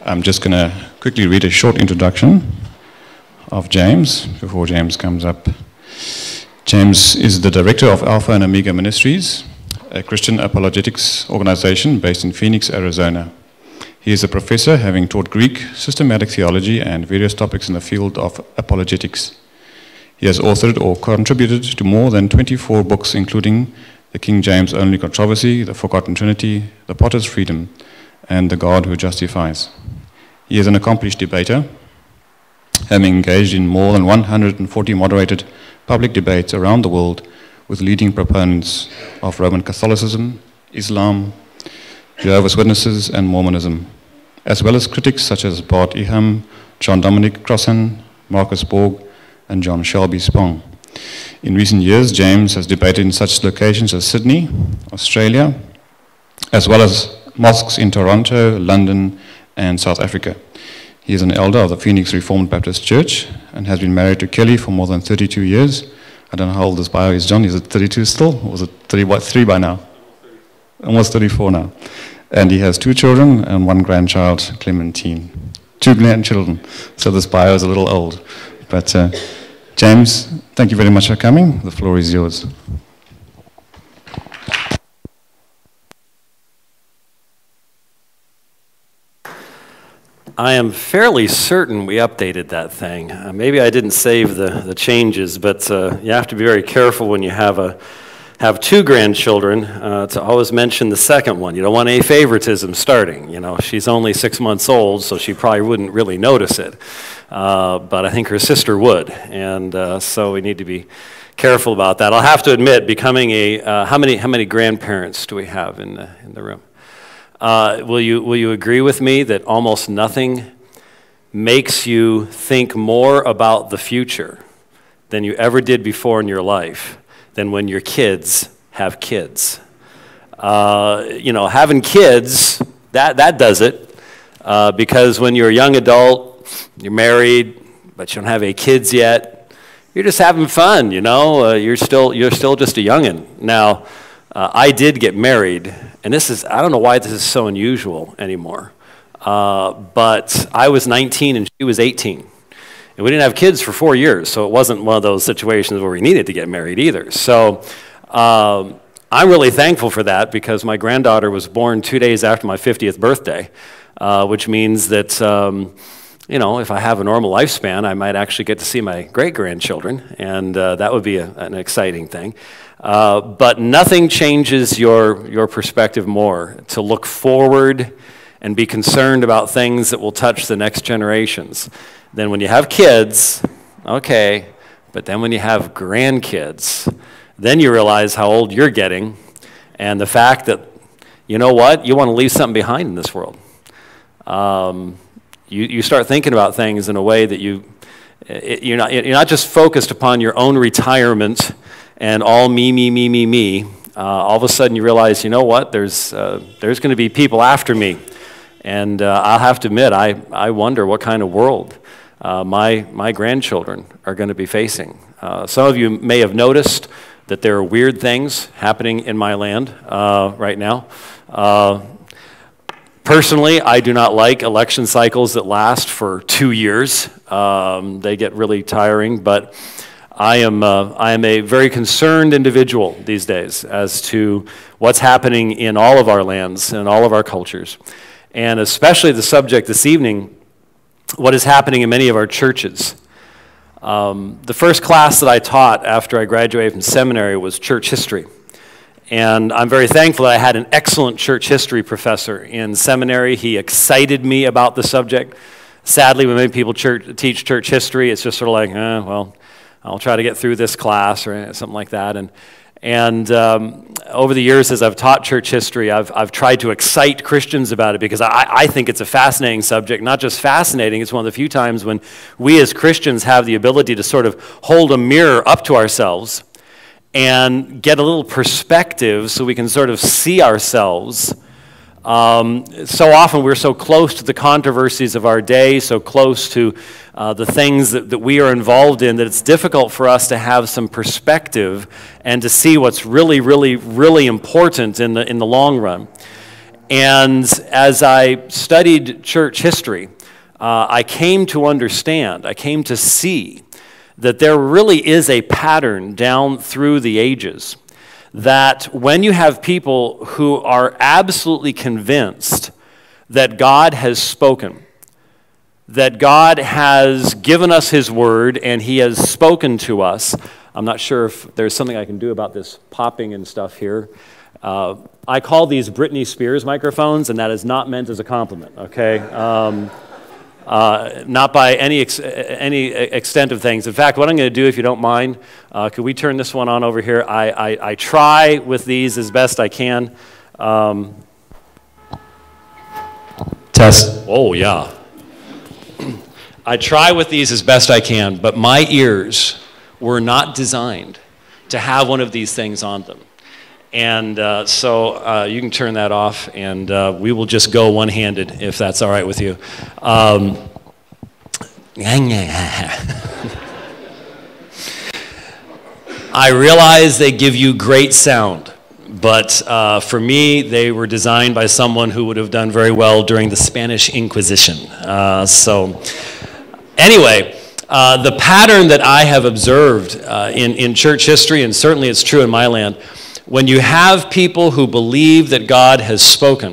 I'm just going to quickly read a short introduction of James before James comes up. James is the director of Alpha and Omega Ministries, a Christian apologetics organization based in Phoenix, Arizona. He is a professor, having taught Greek, systematic theology, and various topics in the field of apologetics. He has authored or contributed to more than 24 books, including The King James Only Controversy, The Forgotten Trinity, The Potter's Freedom, and The God Who Justifies. He is an accomplished debater, having engaged in more than 140 moderated public debates around the world with leading proponents of Roman Catholicism, Islam, Jehovah's Witnesses, and Mormonism, as well as critics such as Bart Ehiam, John Dominic Crossan, Marcus Borg, and John Shelby Spong. In recent years, James has debated in such locations as Sydney, Australia, as well as mosques in Toronto, London, and South Africa. He is an elder of the Phoenix Reformed Baptist Church and has been married to Kelly for more than 32 years. I don't know how old this bio is, John. Is it 32 still? Or was it 3 by now? Almost 34 now. And he has 2 children and 1 grandchild, Clementine. 2 grandchildren. So this bio is a little old. But James, thank you very much for coming. The floor is yours. I am fairly certain we updated that thing. Maybe I didn't save the changes, but you have to be very careful when you have 2 grandchildren to always mention the second one. You don't want any favoritism starting. You know, she's only 6 months old, so she probably wouldn't really notice it. But I think her sister would, and so we need to be careful about that. I'll have to admit, becoming how many grandparents do we have in the room? Will you agree with me that almost nothing makes you think more about the future than you ever did before in your life than when your kids have kids? You know, having kids, that does it, because when you're a young adult, you're married, but you don't have any kids yet, you're just having fun, you know, you're still just a youngin'. Now, I did get married, and I don't know why this is so unusual anymore, but I was 19 and she was 18. And we didn't have kids for 4 years, so it wasn't one of those situations where we needed to get married either. So I'm really thankful for that, because my granddaughter was born 2 days after my 50th birthday, which means that, you know, if I have a normal lifespan, I might actually get to see my great-grandchildren, and that would be an exciting thing. But nothing changes your perspective more to look forward and be concerned about things that will touch the next generations than when you have kids, okay, but then when you have grandkids, then you realize how old you're getting, and the fact that, you know what, you want to leave something behind in this world. You start thinking about things in a way that you're not just focused upon your own retirement and all me. All of a sudden you realize, you know what, there's going to be people after me. And I'll have to admit, I wonder what kind of world my grandchildren are going to be facing. Some of you may have noticed that there are weird things happening in my land right now. Personally, I do not like election cycles that last for 2 years. They get really tiring, but I am a very concerned individual these days as to what's happening in all of our lands and all of our cultures. And especially the subject this evening, what is happening in many of our churches. The first class that I taught after I graduated from seminary was church history. And I'm very thankful that I had an excellent church history professor in seminary. He excited me about the subject. Sadly, when many people teach church history, it's just sort of like, well, I'll try to get through this class or something like that. And over the years, as I've taught church history, I've tried to excite Christians about it, because I think it's a fascinating subject. Not just fascinating, it's one of the few times when we as Christians have the ability to sort of hold a mirror up to ourselves and get a little perspective so we can sort of see ourselves. So often we're so close to the controversies of our day, so close to the things that we are involved in, that it's difficult for us to have some perspective and to see what's really, really, really important in the long run. And as I studied church history, I came to understand, I came to see that there really is a pattern down through the ages that when you have people who are absolutely convinced that God has spoken, that God has given us his word and he has spoken to us. I'm not sure if there's something I can do about this popping and stuff here. I call these Britney Spears microphones, and that is not meant as a compliment, okay? Not by any extent of things. In fact, what I'm going to do, if you don't mind, could we turn this one on over here? I try with these as best I can. Test. Oh, yeah. I try with these as best I can, but my ears were not designed to have one of these things on them. And so you can turn that off, and we will just go one-handed, if that's all right with you. I realize they give you great sound, but for me, they were designed by someone who would have done very well during the Spanish Inquisition. So anyway, the pattern that I have observed in church history, and certainly it's true in my land, when you have people who believe that God has spoken,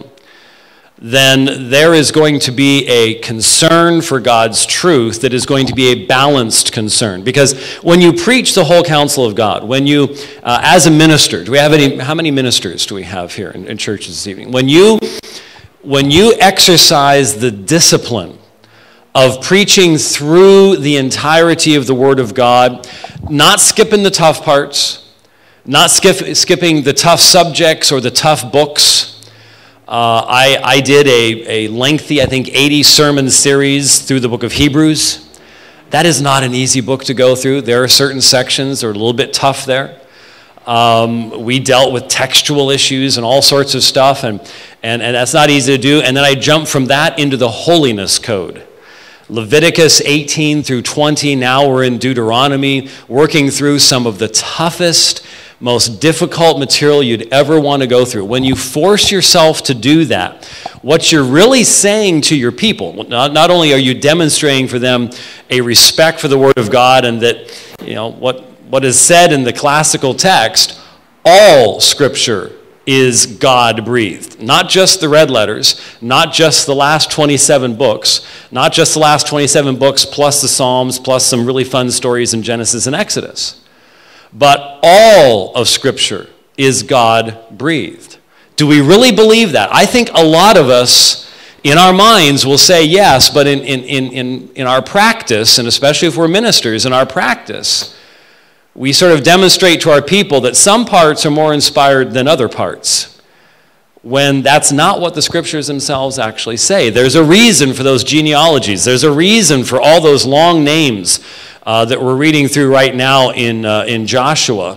then there is going to be a concern for God's truth that is going to be a balanced concern. Because when you preach the whole counsel of God, when you, as a minister, how many ministers do we have here in church this evening? When you exercise the discipline of preaching through the entirety of the Word of God, not skipping the tough parts, not skipping the tough subjects or the tough books. I did a lengthy, I think, 80 sermon series through the book of Hebrews. That is not an easy book to go through. There are certain sections that are a little bit tough there. We dealt with textual issues and all sorts of stuff, and that's not easy to do. And then I jumped from that into the holiness code. Leviticus 18 through 20, now we're in Deuteronomy, working through some of the toughest, most difficult material you'd ever want to go through. When you force yourself to do that, what you're really saying to your people, not only are you demonstrating for them a respect for the Word of God and that, you know, what is said in the classical text, all Scripture is God-breathed. Not just the red letters, not just the last 27 books, not just the last 27 books plus the Psalms, plus some really fun stories in Genesis and Exodus. But all of Scripture is God-breathed. Do we really believe that? I think a lot of us in our minds will say yes, but in our practice, and especially if we're ministers, in our practice, we sort of demonstrate to our people that some parts are more inspired than other parts, when that's not what the Scriptures themselves actually say. There's a reason for those genealogies. There's a reason for all those long names that we're reading through right now in Joshua.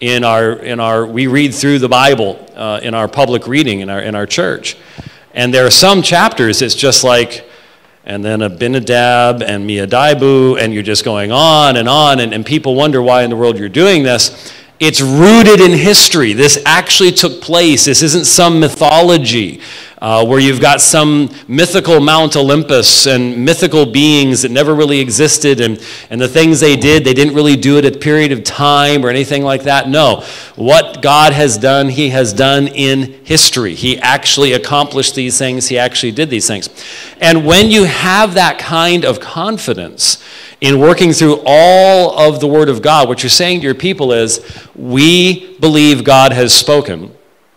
We read through the Bible in our public reading in our church, and there are some chapters it's just like, and then Abinadab and Meadibu, and you're just going on, and people wonder why in the world you're doing this. It's rooted in history. This actually took place. This isn't some mythology where you've got some mythical Mount Olympus and mythical beings that never really existed, and the things they didn't really do it at a period of time or anything like that. No. What God has done, He has done in history. He actually accomplished these things. He actually did these things. And when you have that kind of confidence in working through all of the Word of God, what you're saying to your people is, we believe God has spoken.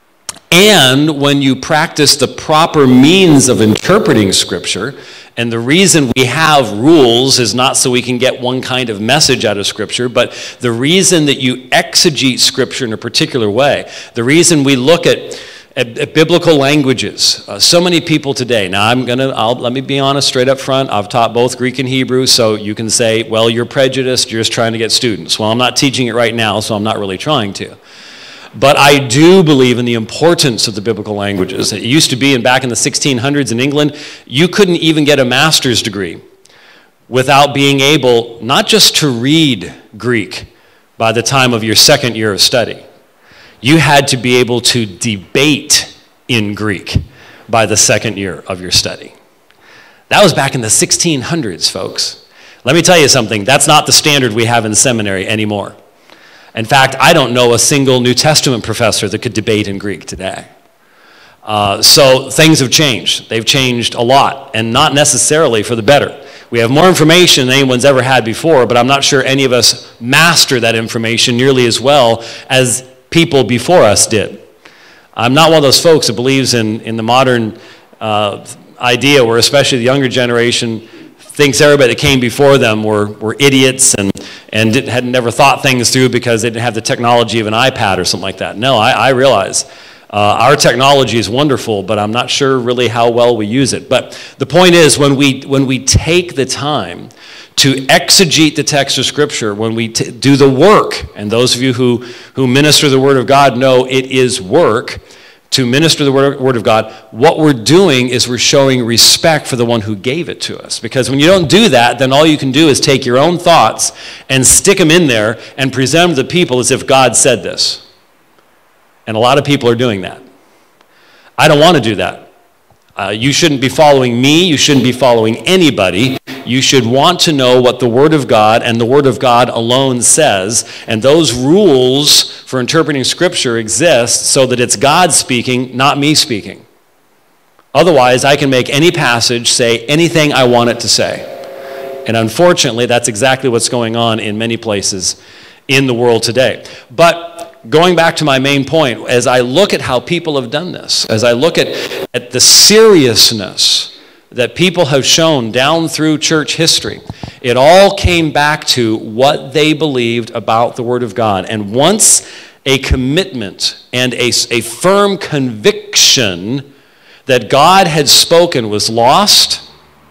And when you practice the proper means of interpreting Scripture, and the reason we have rules is not so we can get one kind of message out of Scripture, but the reason that you exegete Scripture in a particular way, the reason we look at biblical languages. So many people today, now let me be honest straight up front, I've taught both Greek and Hebrew, so you can say, well, you're prejudiced, you're just trying to get students. Well, I'm not teaching it right now, so I'm not really trying to. But I do believe in the importance of the biblical languages. It used to be, back in the 1600s in England, you couldn't even get a master's degree without being able not just to read Greek by the time of your second year of study. You had to be able to debate in Greek. by the second year of your study. That was back in the 1600s, folks. Let me tell you something, that's not the standard we have in seminary anymore. In fact, I don't know a single New Testament professor that could debate in Greek today. So things have changed. They've changed a lot, and not necessarily for the better. We have more information than anyone's ever had before, but I'm not sure any of us master that information nearly as well as people before us did. I'm not one of those folks that believes in the modern idea where especially the younger generation thinks everybody that came before them were idiots and had never thought things through because they didn't have the technology of an iPad or something like that. No, I realize our technology is wonderful, but I'm not sure really how well we use it. But the point is, when we take the time to exegete the text of Scripture, when we do the work, and those of you who minister the Word of God know it is work to minister the Word of God, what we're doing is we're showing respect for the one who gave it to us. Because when you don't do that, then all you can do is take your own thoughts and stick them in there and present them to the people as if God said this. And a lot of people are doing that. I don't want to do that. You shouldn't be following me. You shouldn't be following anybody. You should want to know what the Word of God and the Word of God alone says. And those rules for interpreting Scripture exist so that it's God speaking, not me speaking. Otherwise, I can make any passage say anything I want it to say. And unfortunately, that's exactly what's going on in many places in the world today. But going back to my main point, as I look at how people have done this, as I look at the seriousness that people have shown down through church history, it all came back to what they believed about the Word of God. And once a commitment and a firm conviction that God had spoken was lost,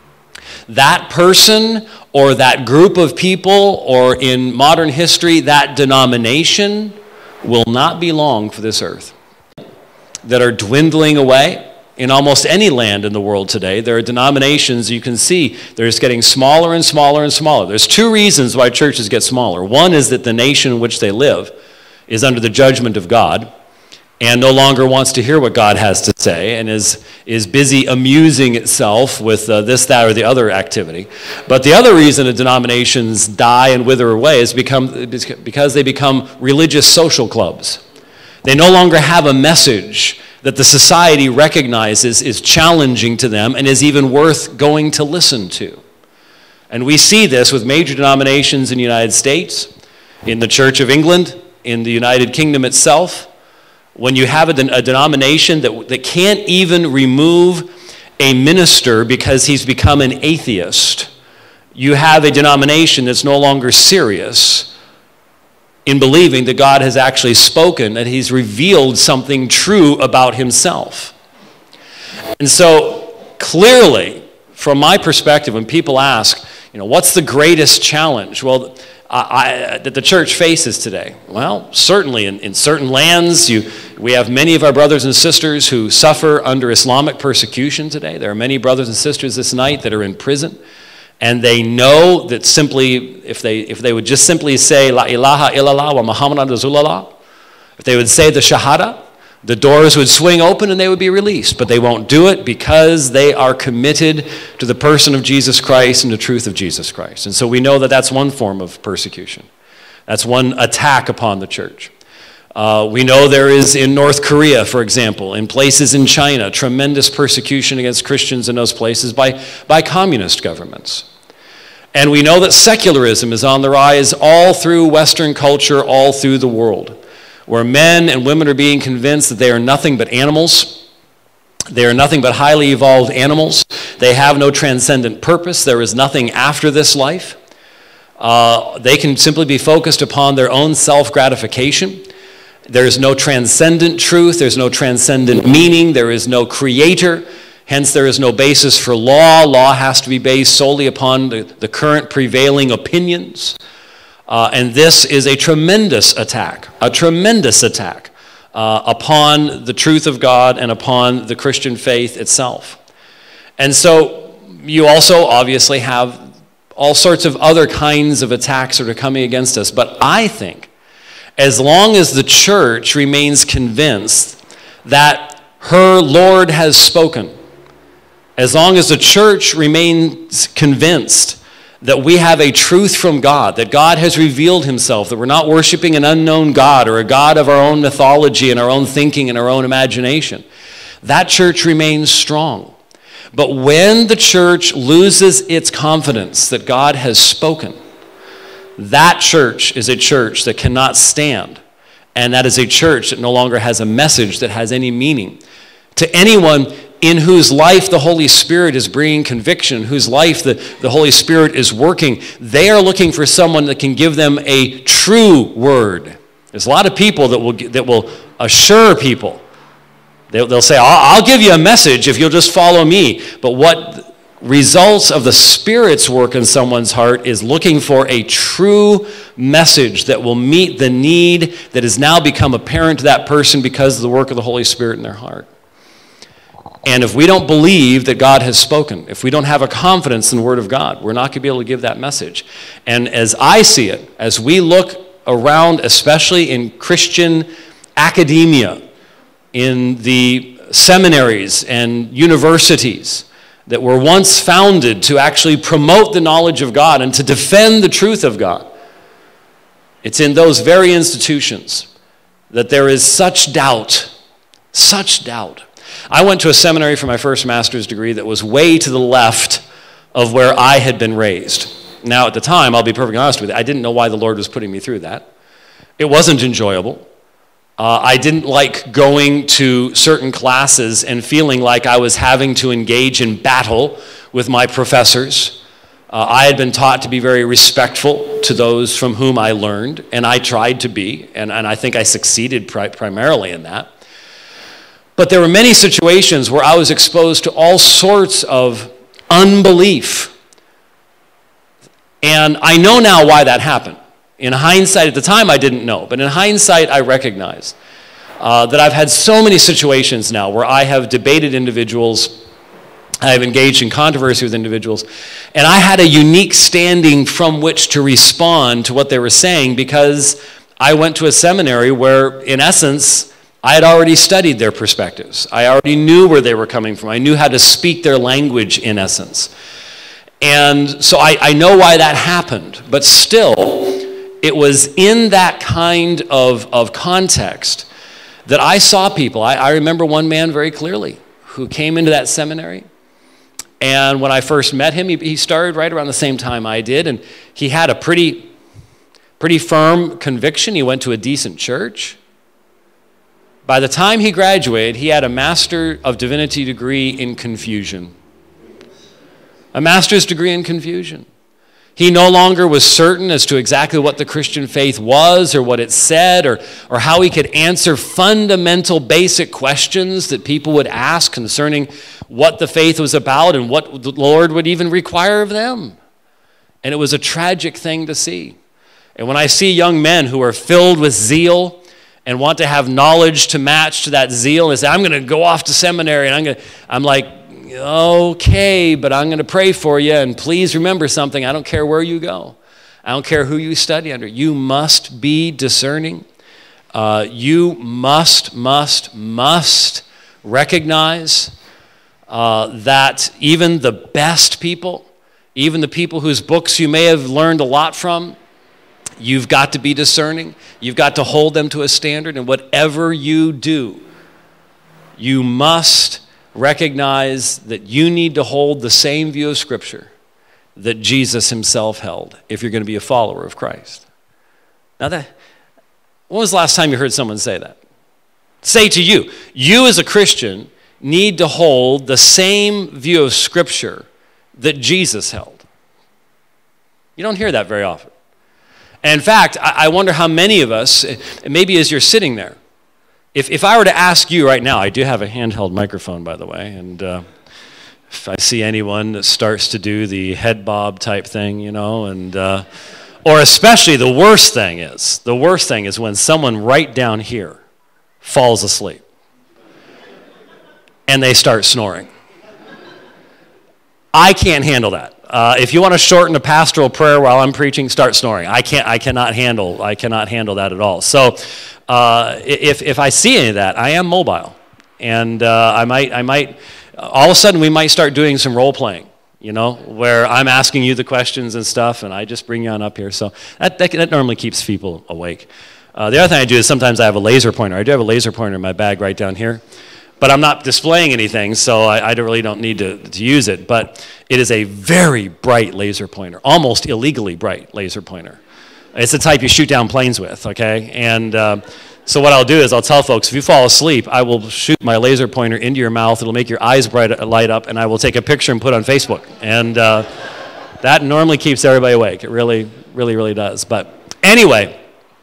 that person or that group of people, or in modern history, that denomination, will not be long for this earth. That are dwindling away in almost any land in the world today. There are denominations you can see they're just getting smaller and smaller and smaller. There's two reasons why churches get smaller. One is that the nation in which they live is under the judgment of God and no longer wants to hear what God has to say and is busy amusing itself with this, that, or the other activity. But the other reason that denominations die and wither away is because they become religious social clubs. They no longer have a message that the society recognizes is challenging to them and is even worth going to listen to. And we see this with major denominations in the United States, in the Church of England, in the United Kingdom itself. When you have a denomination that can't even remove a minister because he's become an atheist, you have a denomination that's no longer serious in believing that God has actually spoken, that he's revealed something true about himself. And so clearly, from my perspective, when people ask, what's the greatest challenge? Well, that the church faces today? Well, certainly in certain lands, we have many of our brothers and sisters who suffer under Islamic persecution today. There are many brothers and sisters this night that are in prison, and they know that simply, if they would just simply say, La ilaha illallah wa Muhammadan Rasulullah, if they would say the Shahada, the doors would swing open and they would be released. But they won't do it because they are committed to the person of Jesus Christ and the truth of Jesus Christ. And so we know that that's one form of persecution. That's one attack upon the church. We know there is in North Korea, for example, in places in China, tremendous persecution against Christians in those places by communist governments. And we know that secularism is on the rise all through Western culture, all through the world, where men and women are being convinced that they are nothing but animals. They are nothing but highly evolved animals. They have no transcendent purpose. There is nothing after this life. They can simply be focused upon their own self-gratification. There is no transcendent truth. There's no transcendent meaning. There is no creator. Hence, there is no basis for law. Law has to be based solely upon the current prevailing opinions. And this is a tremendous attack upon the truth of God and upon the Christian faith itself. And so you also obviously have all sorts of other kinds of attacks that are coming against us. But I think as long as the church remains convinced that her Lord has spoken. As long as the church remains convinced that we have a truth from God, that God has revealed himself, that we're not worshiping an unknown God or a God of our own mythology and our own thinking and our own imagination, that church remains strong. But when the church loses its confidence that God has spoken, that church is a church that cannot stand. And that is a church that no longer has a message that has any meaning. To anyone in whose life the Holy Spirit is bringing conviction, whose life the Holy Spirit is working, they are looking for someone that can give them a true word. There's a lot of people that will assure people. They'll say, I'll give you a message if you'll just follow me. But what results of the Spirit's work in someone's heart is looking for a true message that will meet the need that has now become apparent to that person because of the work of the Holy Spirit in their heart. And if we don't believe that God has spoken, if we don't have a confidence in the Word of God, we're not going to be able to give that message. And as I see it, as we look around, especially in Christian academia, in the seminaries and universities that were once founded to actually promote the knowledge of God and to defend the truth of God, it's in those very institutions that there is such doubt, such doubt. I went to a seminary for my first master's degree that was way to the left of where I had been raised. Now, at the time, I'll be perfectly honest with you, I didn't know why the Lord was putting me through that. It wasn't enjoyable. I didn't like going to certain classes and feeling like I was having to engage in battle with my professors. I had been taught to be very respectful to those from whom I learned, and I tried to be, and I think I succeeded primarily in that. But there were many situations where I was exposed to all sorts of unbelief. And I know now why that happened. In hindsight, at the time I didn't know, but in hindsight I recognize that I've had so many situations now where I have debated individuals, I have engaged in controversy with individuals, and I had a unique standing from which to respond to what they were saying because I went to a seminary where, in essence, I had already studied their perspectives. I already knew where they were coming from. I knew how to speak their language, in essence. And so I know why that happened. But still, it was in that kind of context that I saw people. I remember one man very clearly who came into that seminary. And when I first met him, he started right around the same time I did. And he had a pretty firm conviction. He went to a decent church. By the time he graduated, he had a Master of Divinity degree in confusion. A master's degree in confusion. He no longer was certain as to exactly what the Christian faith was or what it said or how he could answer fundamental basic questions that people would ask concerning what the faith was about and what the Lord would even require of them. And it was a tragic thing to see. And when I see young men who are filled with zeal and want to have knowledge to match to that zeal, and say, I'm going to go off to seminary, and I'm like, okay, but I'm going to pray for you, and please remember something, I don't care where you go. I don't care who you study under. You must be discerning. You must recognize that even the best people, even the people whose books you may have learned a lot from, you've got to be discerning. You've got to hold them to a standard. And whatever you do, you must recognize that you need to hold the same view of Scripture that Jesus himself held if you're going to be a follower of Christ. Now, when was the last time you heard someone say that? Say to you, you as a Christian need to hold the same view of Scripture that Jesus held. You don't hear that very often. And in fact, I wonder how many of us, maybe as you're sitting there, if I were to ask you right now, I do have a handheld microphone, by the way, and if I see anyone that starts to do the head bob type thing, you know, and or especially the worst thing is when someone right down here falls asleep and they start snoring. I can't handle that. If you want to shorten a pastoral prayer while I'm preaching, start snoring. I cannot handle that at all. So if I see any of that, I am mobile. And I might, all of a sudden we might start doing some role playing, where I'm asking you the questions and stuff, and I just bring you on up here. So that normally keeps people awake. The other thing I do is sometimes I have a laser pointer. I do have a laser pointer in my bag right down here. But I'm not displaying anything, so I really don't need to use it. But it is a very bright laser pointer, almost illegally bright laser pointer. It's the type you shoot down planes with, okay? And so what I'll do is I'll tell folks, if you fall asleep, I will shoot my laser pointer into your mouth. It'll make your eyes light up, and I will take a picture and put it on Facebook. And that normally keeps everybody awake. It really, really, really does. But anyway,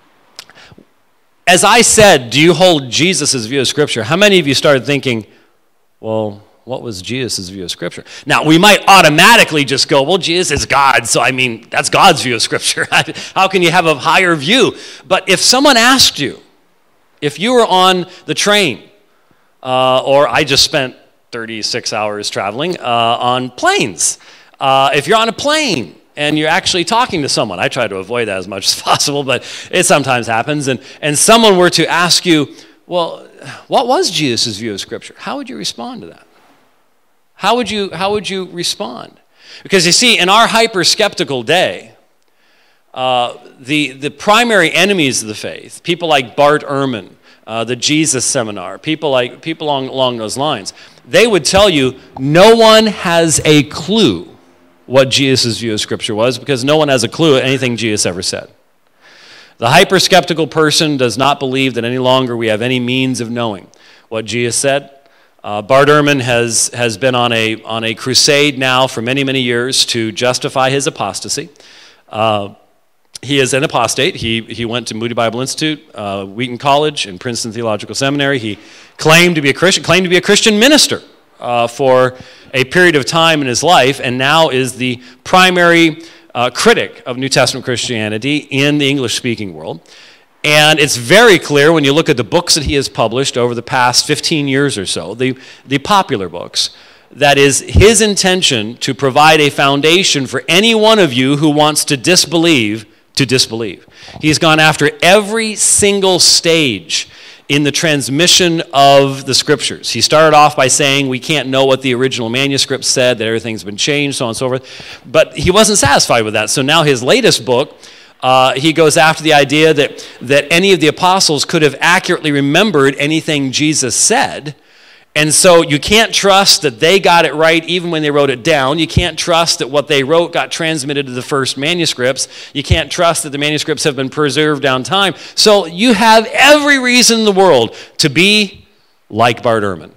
as I said, do you hold Jesus' view of Scripture? How many of you started thinking, well, what was Jesus' view of Scripture? Now, we might automatically just go, well, Jesus is God, so I mean, that's God's view of Scripture. How can you have a higher view? But if someone asked you, if you were on the train, or I just spent 36 hours traveling on planes, if you're on a plane, and you're actually talking to someone. I try to avoid that as much as possible, but it sometimes happens. And someone were to ask you, well, what was Jesus' view of Scripture? How would you respond to that? How would you respond? Because you see, in our hyper-skeptical day, the primary enemies of the faith, people like Bart Ehrman, the Jesus Seminar, people along those lines, they would tell you no one has a clue what Jesus' view of Scripture was, because no one has a clue at anything Jesus ever said. The hyper-skeptical person does not believe that any longer we have any means of knowing what Jesus said. Bart Ehrman has been on a crusade now for many, many years to justify his apostasy. He is an apostate. He went to Moody Bible Institute, Wheaton College, and Princeton Theological Seminary. He claimed to be a Christian minister for a period of time in his life, and now is the primary critic of New Testament Christianity in the English-speaking world. And it's very clear when you look at the books that he has published over the past 15 years or so, the popular books, that is his intention to provide a foundation for any one of you who wants to disbelieve to disbelieve. He's gone after every single stage in the transmission of the Scriptures. He started off by saying we can't know what the original manuscript said, that everything's been changed, so on and so forth. But he wasn't satisfied with that. So now his latest book, he goes after the idea that any of the apostles could have accurately remembered anything Jesus said. And so you can't trust that they got it right even when they wrote it down. You can't trust that what they wrote got transmitted to the first manuscripts. You can't trust that the manuscripts have been preserved down time. So you have every reason in the world to be like Bart Ehrman.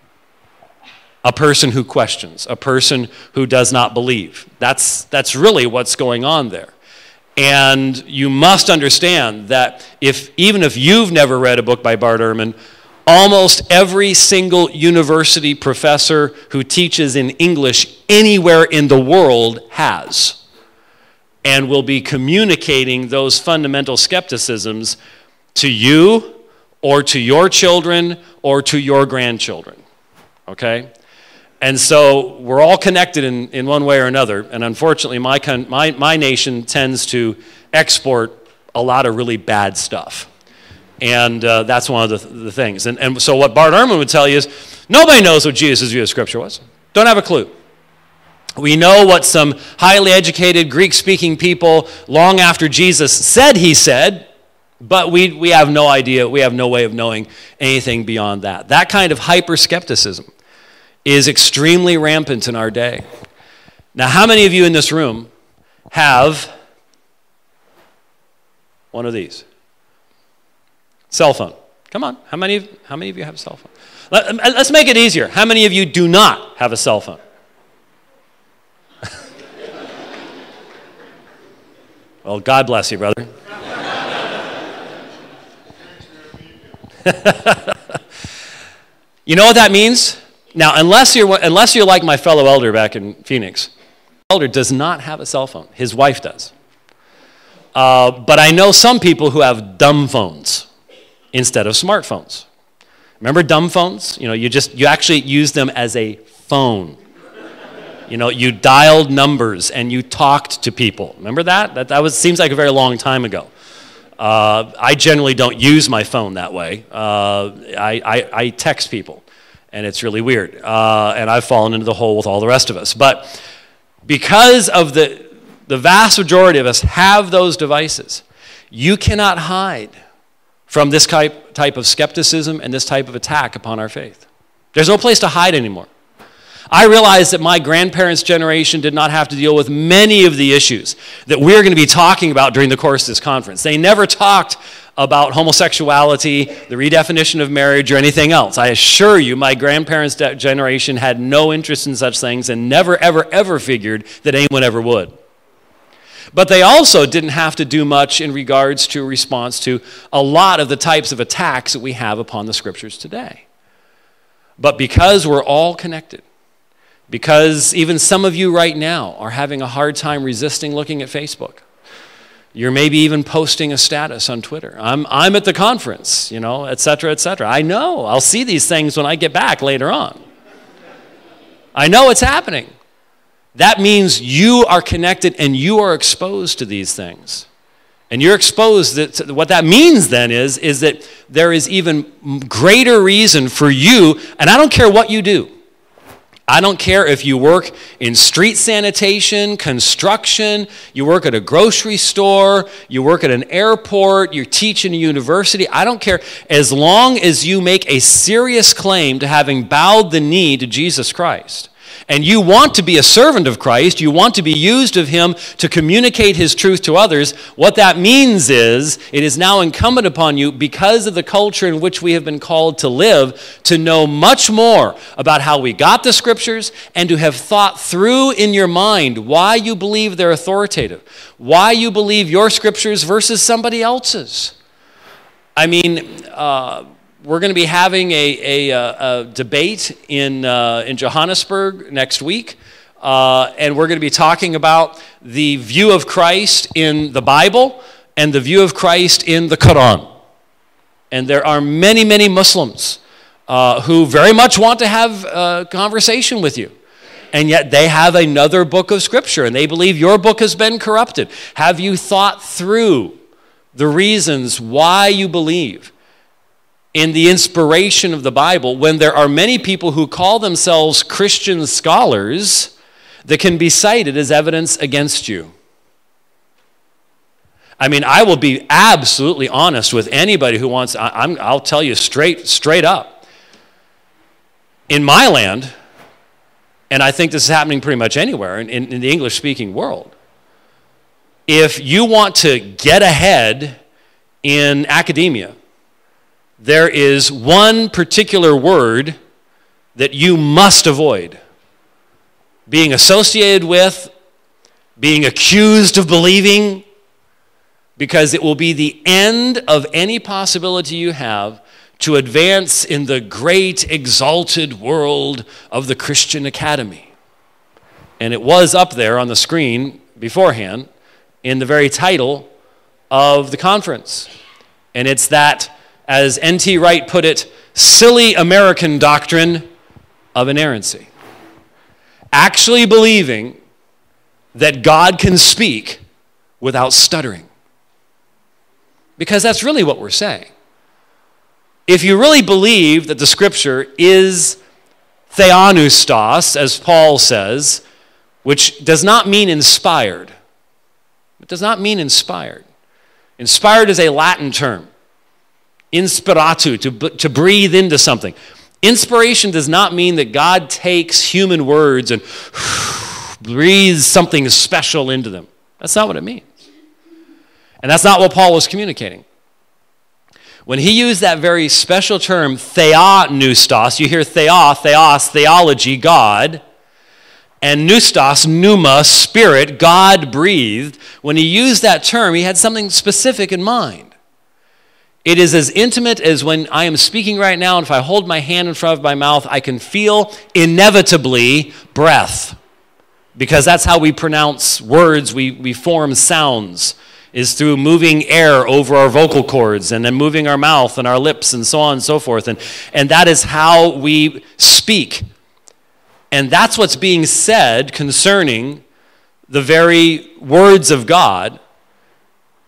A person who questions, a person who does not believe. That's really what's going on there. And you must understand that even if you've never read a book by Bart Ehrman, almost every single university professor who teaches in English anywhere in the world has, and will be communicating those fundamental skepticisms to you or to your children or to your grandchildren, okay? And so we're all connected in one way or another, and unfortunately my nation tends to export a lot of really bad stuff. And that's one of the things. And so what Bart Ehrman would tell you is, nobody knows what Jesus' view of Scripture was. Don't have a clue. We know what some highly educated Greek-speaking people long after Jesus said he said, but we have no idea, we have no way of knowing anything beyond that. That kind of hyper-skepticism is extremely rampant in our day. Now, how many of you in this room have one of these? Cell phone. Come on. How many of you have a cell phone? Let's make it easier. How many of you do not have a cell phone? Well, God bless you, brother. You know what that means? Now, unless you're like my fellow elder back in Phoenix, elder does not have a cell phone. His wife does. But I know some people who have dumb phones instead of smartphones. Remember dumb phones? You actually use them as a phone. You dialed numbers and you talked to people. Remember that? That seems like a very long time ago. I generally don't use my phone that way. I text people, and it's really weird. And I've fallen into the hole with all the rest of us. But because of the vast majority of us have those devices, you cannot hide from this type of skepticism and this type of attack upon our faith. There's no place to hide anymore. I realize that my grandparents' generation did not have to deal with many of the issues that we're going to be talking about during the course of this conference. They never talked about homosexuality, the redefinition of marriage, or anything else. I assure you, my grandparents' generation had no interest in such things and never, ever, ever figured that anyone ever would. But they also didn't have to do much in regards to response to a lot of the types of attacks that we have upon the scriptures today. But because we're all connected, because even some of you right now are having a hard time resisting looking at Facebook, you're maybe even posting a status on Twitter. I'm at the conference, et cetera, et cetera. I know. I'll see these things when I get back later on. I know it's happening. That means you are connected and you are exposed to these things. And you're exposed to what that means then is that there is even greater reason for you, and I don't care what you do. I don't care if you work in street sanitation, construction, you work at a grocery store, you work at an airport, you teach in a university. I don't care. As long as you make a serious claim to having bowed the knee to Jesus Christ, and you want to be a servant of Christ, you want to be used of him to communicate his truth to others, what that means is it is now incumbent upon you, because of the culture in which we have been called to live, to know much more about how we got the scriptures and to have thought through in your mind why you believe they're authoritative, why you believe your scriptures versus somebody else's. I mean, we're going to be having a debate in Johannesburg next week, and we're going to be talking about the view of Christ in the Bible and the view of Christ in the Quran. And there are many, many Muslims who very much want to have a conversation with you. And yet they have another book of Scripture, and they believe your book has been corrupted. Have you thought through the reasons why you believe in the inspiration of the Bible when there are many people who call themselves Christian scholars that can be cited as evidence against you? I mean, I will be absolutely honest with anybody who wants, I'll tell you straight up. In my land, and I think this is happening pretty much anywhere in the English-speaking world, if you want to get ahead in academia, there is one particular word that you must avoid being associated with, being accused of believing, because it will be the end of any possibility you have to advance in the great exalted world of the Christian academy. And it was up there on the screen beforehand in the very title of the conference. And it's that, as N.T. Wright put it, silly American doctrine of inerrancy. Actually believing that God can speak without stuttering. Because that's really what we're saying. If you really believe that the Scripture is theopneustos, as Paul says, which does not mean inspired. It does not mean inspired. Inspired is a Latin term. Inspiratu, to breathe into something. Inspiration does not mean that God takes human words and breathes something special into them. That's not what it means. And that's not what Paul was communicating. When he used that very special term, theopneustos, you hear theos, theology, God, and pneustos, pneuma, spirit, God breathed. When he used that term, he had something specific in mind. It is as intimate as when I am speaking right now, and if I hold my hand in front of my mouth, I can feel inevitably breath. Because that's how we pronounce words, we form sounds, is through moving air over our vocal cords and then moving our mouth and our lips and so on and so forth. And that is how we speak. And that's what's being said concerning the very words of God.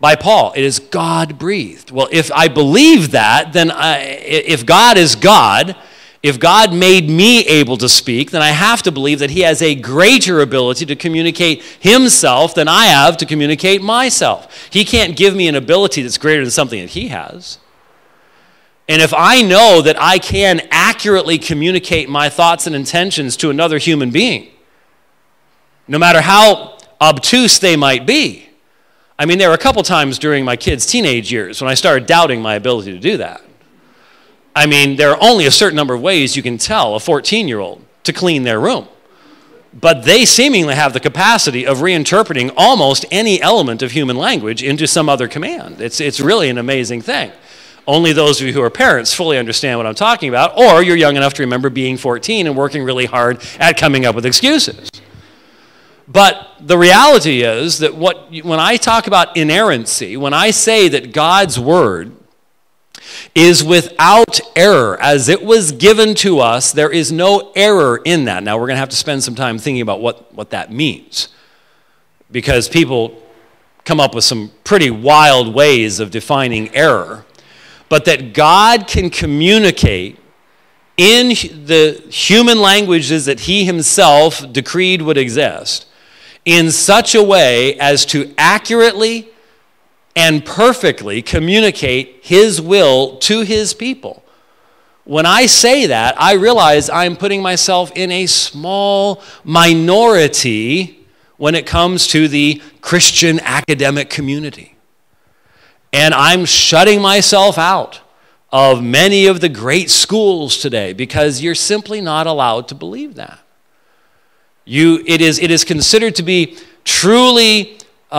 by Paul. It is God-breathed. Well, if I believe that, then if God is God, if God made me able to speak, then I have to believe that he has a greater ability to communicate himself than I have to communicate myself. He can't give me an ability that's greater than something that he has. And if I know that I can accurately communicate my thoughts and intentions to another human being, no matter how obtuse they might be. I mean, there were a couple times during my kids' teenage years when I started doubting my ability to do that. I mean, there are only a certain number of ways you can tell a 14-year-old to clean their room. But they seemingly have the capacity of reinterpreting almost any element of human language into some other command. It's really an amazing thing. Only those of you who are parents fully understand what I'm talking about, or you're young enough to remember being 14 and working really hard at coming up with excuses. But the reality is that when I talk about inerrancy, when I say that God's word is without error, as it was given to us, there is no error in that. Now, we're going to have to spend some time thinking about what that means, because people come up with some pretty wild ways of defining error. But that God can communicate in the human languages that he himself decreed would exist in such a way as to accurately and perfectly communicate his will to his people. When I say that, I realize I'm putting myself in a small minority when it comes to the Christian academic community. And I'm shutting myself out of many of the great schools today because you're simply not allowed to believe that. It is considered to be truly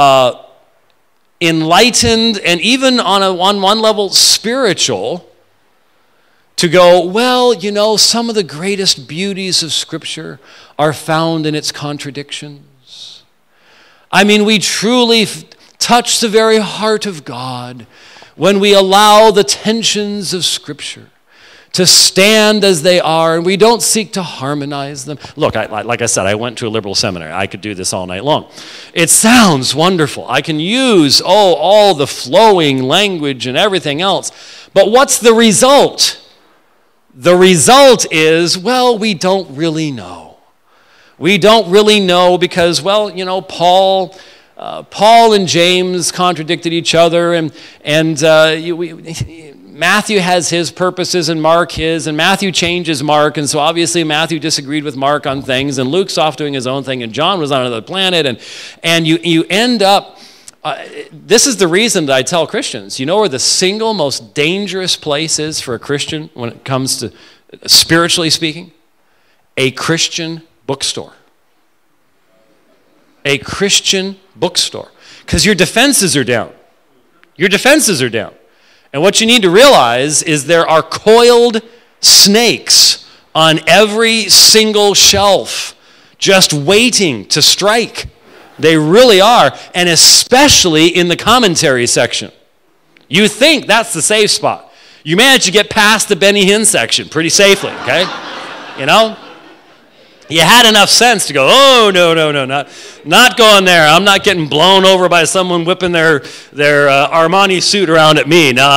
enlightened and even on one level spiritual to go, well, you know, some of the greatest beauties of Scripture are found in its contradictions. I mean, we truly touch the very heart of God when we allow the tensions of Scripture to stand as they are, and we don't seek to harmonize them. Look, like I said, I went to a liberal seminary. I could do this all night long. It sounds wonderful. I can use, all the flowing language and everything else. But what's the result? The result is, well, we don't really know. We don't really know because, well, you know, Paul and James contradicted each other, and Matthew has his purposes and Mark his, and Matthew changes Mark, and so obviously Matthew disagreed with Mark on things, and Luke's off doing his own thing, and John was on another planet, and you end up, this is the reason that I tell Christians, you know where the single most dangerous place is for a Christian when it comes to spiritually speaking? A Christian bookstore. A Christian bookstore. Because your defenses are down. Your defenses are down. And what you need to realize is there are coiled snakes on every single shelf just waiting to strike. They really are, and especially in the commentary section. You think that's the safe spot. You manage to get past the Benny Hinn section pretty safely, okay? You know? You had enough sense to go, oh, no, not going there. I'm not getting blown over by someone whipping their Armani suit around at me. No,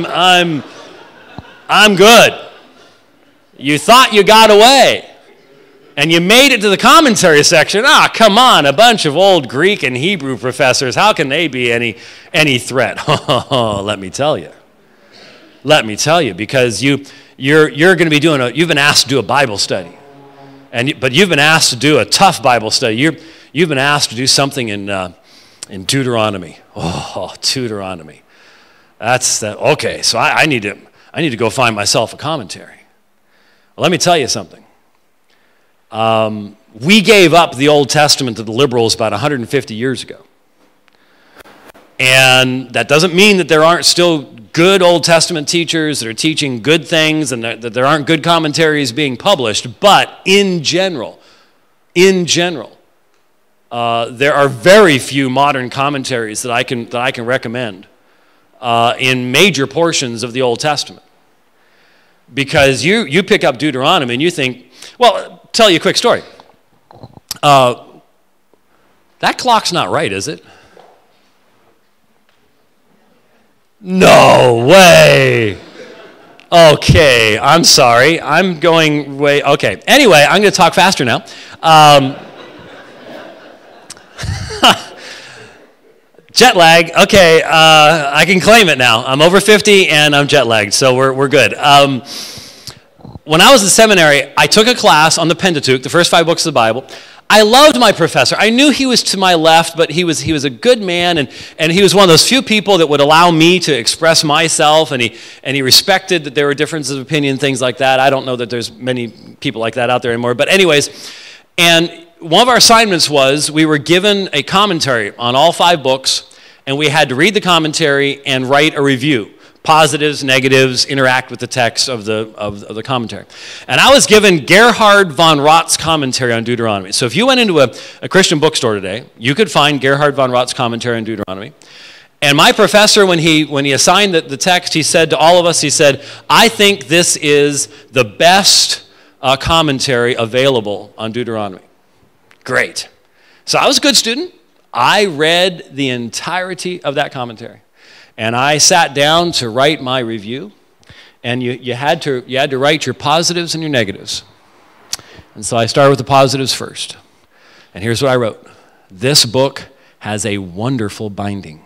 I'm good. You thought you got away, and you made it to the commentary section. Come on, a bunch of old Greek and Hebrew professors. How can they be any threat? Let me tell you. Because you're going to be you've been asked to do a Bible study. But you've been asked to do a tough Bible study. You've been asked to do something in Deuteronomy. Deuteronomy. Okay, so I need to go find myself a commentary. Well, let me tell you something. We gave up the Old Testament to the liberals about 150 years ago. And that doesn't mean that there aren't still good Old Testament teachers that are teaching good things and that there aren't good commentaries being published. But in general, there are very few modern commentaries that I can recommend in major portions of the Old Testament. Because you pick up Deuteronomy and you think, well, I'll tell you a quick story. That clock's not right, is it? No way. Okay, I'm sorry. I'm going way, okay. Anyway, I'm going to talk faster now. Jet lag, okay, I can claim it now. I'm over 50 and I'm jet lagged, so we're good. When I was in seminary, I took a class on the Pentateuch, the first 5 books of the Bible. I loved my professor. I knew he was to my left, but he was a good man, and he was one of those few people that would allow me to express myself, and he respected that there were differences of opinion, things like that. I don't know that there's many people like that out there anymore, but anyways, and one of our assignments was we were given a commentary on all 5 books, and we had to read the commentary and write a review. Positives, negatives, interact with the text of the commentary. And I was given Gerhard von Roth's commentary on Deuteronomy. So if you went into a Christian bookstore today, you could find Gerhard von Roth's commentary on Deuteronomy. And my professor, when he assigned the text, he said to all of us, he said, I think this is the best commentary available on Deuteronomy. Great. So I was a good student. I read the entirety of that commentary. And I sat down to write my review. And you had to write your positives and your negatives. And so I started with the positives first. And here's what I wrote. This book has a wonderful binding.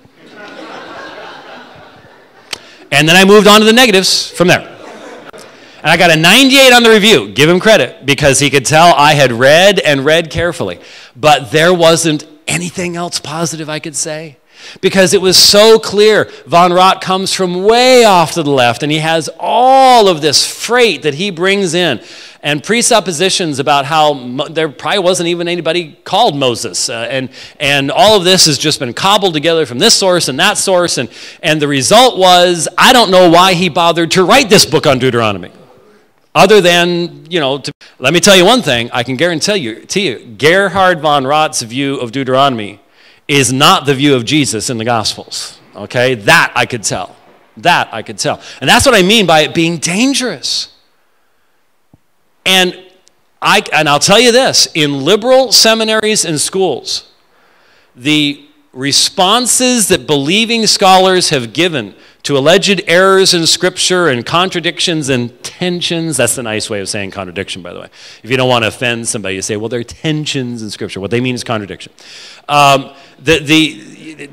And then I moved on to the negatives from there. And I got a 98 on the review. Give him credit, because he could tell I had read and read carefully. But there wasn't anything else positive I could say, because it was so clear. Von Roth comes from way off to the left, and he has all of this freight that he brings in, and presuppositions about how there probably wasn't even anybody called Moses, and all of this has just been cobbled together from this source and that source, and the result was, I don't know why he bothered to write this book on Deuteronomy. Other than, let me tell you one thing, I can guarantee you, Gerhard von Roth's view of Deuteronomy is not the view of Jesus in the Gospels, okay? That I could tell. That I could tell. And that's what I mean by it being dangerous. And I'll tell you this, in liberal seminaries and schools, the responses that believing scholars have given to alleged errors in Scripture and contradictions and tensions, that's the nice way of saying contradiction, by the way. If you don't want to offend somebody, you say, well, there are tensions in Scripture. What they mean is contradiction. The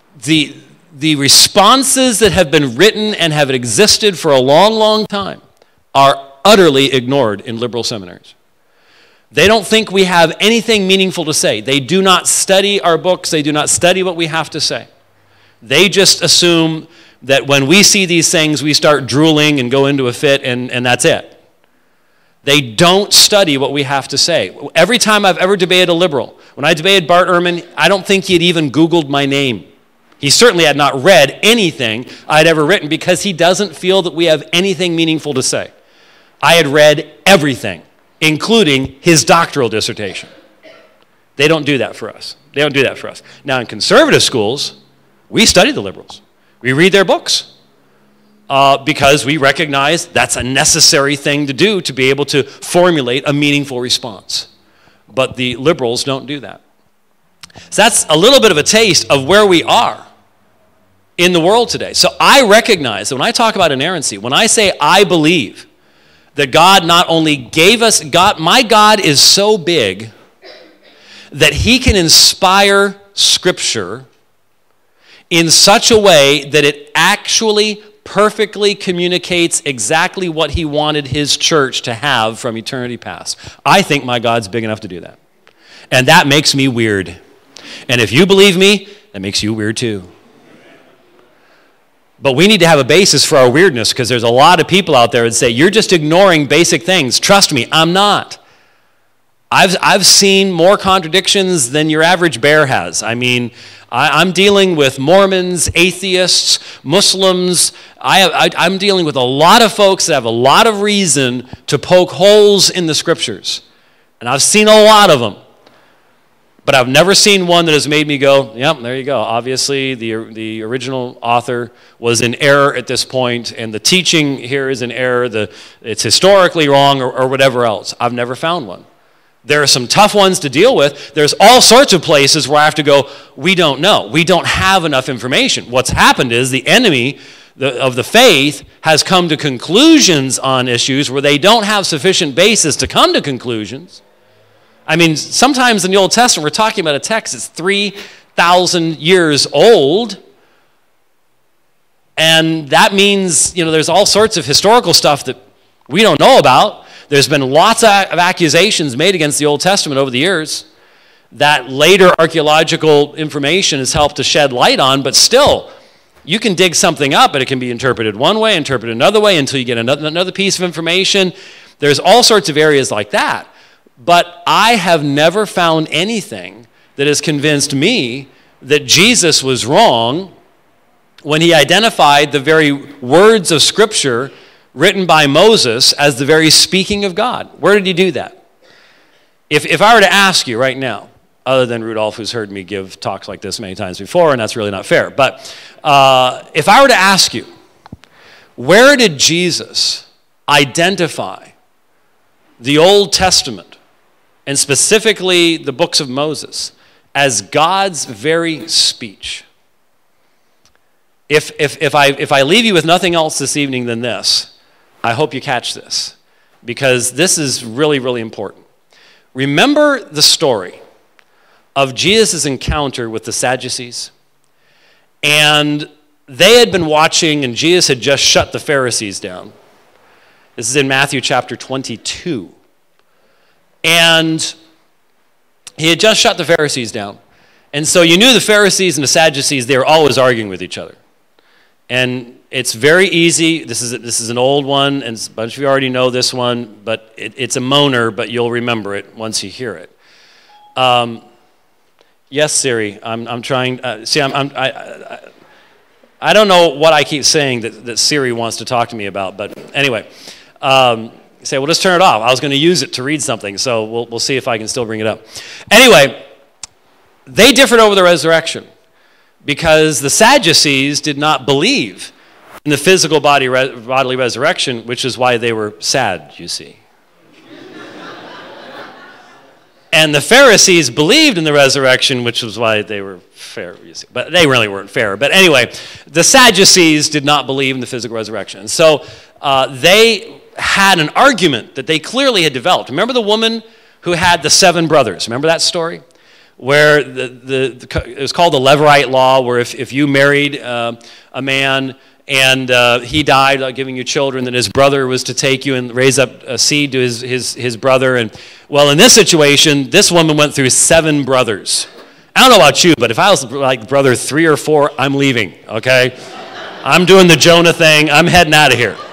responses that have been written and have existed for a long, long time are utterly ignored in liberal seminaries. They don't think we have anything meaningful to say. They do not study our books. They do not study what we have to say. They just assume that when we see these things, we start drooling and go into a fit, and that's it. They don't study what we have to say. Every time I've ever debated a liberal, when I debated Bart Ehrman, I don't think he had even Googled my name. He certainly had not read anything I'd ever written, because he doesn't feel that we have anything meaningful to say. I had read everything, including his doctoral dissertation. They don't do that for us. They don't do that for us. Now, in conservative schools, we study the liberals. We read their books because we recognize that's a necessary thing to do to be able to formulate a meaningful response. But the liberals don't do that. So that's a little bit of a taste of where we are in the world today. So I recognize that when I talk about inerrancy, when I say I believe that God not only gave us, my God is so big that he can inspire Scripture in such a way that it actually perfectly communicates exactly what he wanted his church to have from eternity past. I think my God's big enough to do that. And that makes me weird. And if you believe me, that makes you weird too. But we need to have a basis for our weirdness, because there's a lot of people out there that say, you're just ignoring basic things. Trust me, I'm not. I've seen more contradictions than your average bear has. I mean, I'm dealing with Mormons, atheists, Muslims. I'm dealing with a lot of folks that have a lot of reason to poke holes in the Scriptures. And I've seen a lot of them. But I've never seen one that has made me go, yep, there you go. Obviously, the original author was in error at this point, and the teaching here is in error. It's historically wrong, or whatever else. I've never found one. There are some tough ones to deal with. There's all sorts of places where I have to go, we don't know. We don't have enough information. What's happened is the enemy of the faith has come to conclusions on issues where they don't have sufficient basis to come to conclusions. I mean, sometimes in the Old Testament, we're talking about a text that's 3,000 years old. And that means, there's all sorts of historical stuff that we don't know about. There's been lots of accusations made against the Old Testament over the years that later archaeological information has helped to shed light on, but still, you can dig something up, but it can be interpreted one way, interpreted another way, until you get another piece of information. There's all sorts of areas like that. But I have never found anything that has convinced me that Jesus was wrong when he identified the very words of Scripture written by Moses as the very speaking of God. Where did he do that? If I were to ask you right now, other than Rudolph, who's heard me give talks like this many times before, and that's really not fair, but if I were to ask you, where did Jesus identify the Old Testament, and specifically the books of Moses, as God's very speech? If I leave you with nothing else this evening than this, I hope you catch this, because this is really, really important. Remember the story of Jesus' encounter with the Sadducees? And they had been watching, and Jesus had just shut the Pharisees down. This is in Matthew chapter 22. And he had just shut the Pharisees down. And so you knew the Pharisees and the Sadducees, they were always arguing with each other. And it's very easy. This is an old one, and a bunch of you already know this one, but it's a moaner, but you'll remember it once you hear it. Yes, Siri, I'm trying. I don't know what I keep saying that Siri wants to talk to me about, but anyway. Say, well, just turn it off. I was going to use it to read something, so we'll see if I can still bring it up. Anyway, they differed over the resurrection because the Sadducees did not believe in the physical bodily resurrection, which is why they were sad, you see. And the Pharisees believed in the resurrection, which was why they were fair, you see. But they really weren't fair. But anyway, the Sadducees did not believe in the physical resurrection. So they had an argument that they clearly had developed. Remember the woman who had the 7 brothers? Remember that story? Where it was called the Levirate law, where if you married a man and he died without giving you children, then his brother was to take you and raise up a seed to his brother. And well, in this situation, this woman went through 7 brothers. I don't know about you, but if I was like brother 3 or 4, I'm leaving, okay? I'm doing the Jonah thing. I'm heading out of here.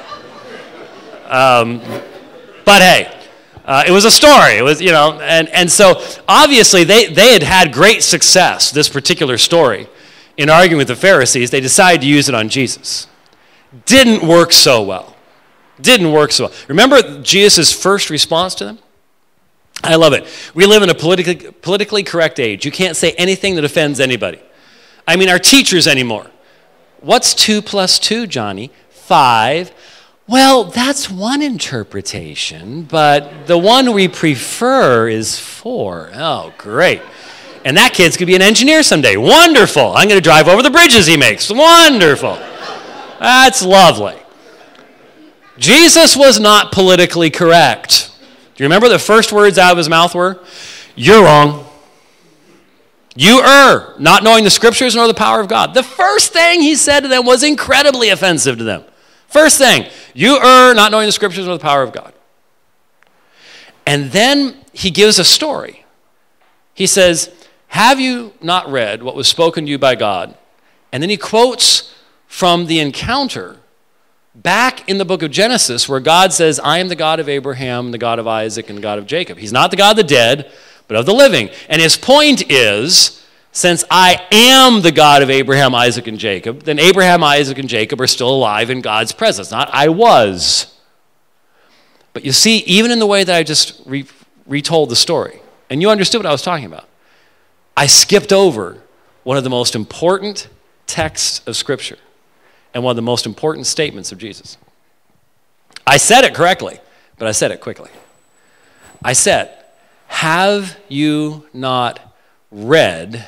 But hey, it was a story. It was, and so obviously they had great success, this particular story, in arguing with the Pharisees. They decided to use it on Jesus. Didn't work so well. Didn't work so well. Remember Jesus' first response to them? I love it. We live in a politically correct age. You can't say anything that offends anybody. I mean, our teachers anymore. What's 2 plus 2, Johnny? 5. Well, that's one interpretation, but the one we prefer is 4. Oh, great. And that kid's going to be an engineer someday. Wonderful. I'm going to drive over the bridges he makes. Wonderful. That's lovely. Jesus was not politically correct. Do you remember the first words out of his mouth were? You're wrong. You err, not knowing the Scriptures nor the power of God. The first thing he said to them was incredibly offensive to them. First thing, you err, not knowing the Scriptures nor the power of God. And then he gives a story. He says, have you not read what was spoken to you by God? And then he quotes from the encounter back in the book of Genesis where God says, I am the God of Abraham, the God of Isaac, and the God of Jacob. He's not the God of the dead, but of the living. And his point is, since I am the God of Abraham, Isaac, and Jacob, then Abraham, Isaac, and Jacob are still alive in God's presence, not I was. But you see, even in the way that I just retold the story, and you understood what I was talking about, I skipped over one of the most important texts of Scripture and one of the most important statements of Jesus. I said it correctly, but I said it quickly. I said, have you not read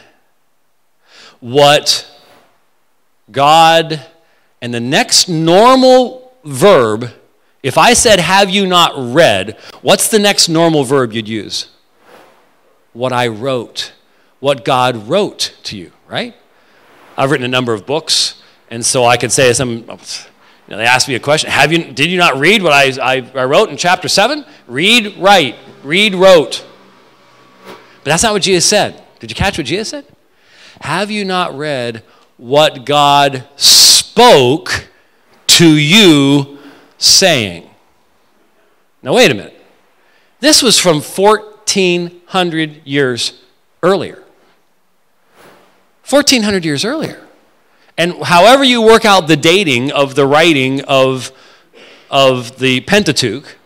what God, and the next normal verb, if I said, have you not read, what's the next normal verb you'd use? What I wrote, what God wrote to you, right? I've written a number of books, and so I could say they asked me a question, did you not read what I wrote in chapter 7? Read, write, read, wrote. But that's not what Jesus said. Did you catch what Jesus said? Have you not read what God spoke to you, saying? Now wait a minute. This was from 1,400 years earlier. 1,400 years earlier. And however you work out the dating of the writing of the Pentateuch,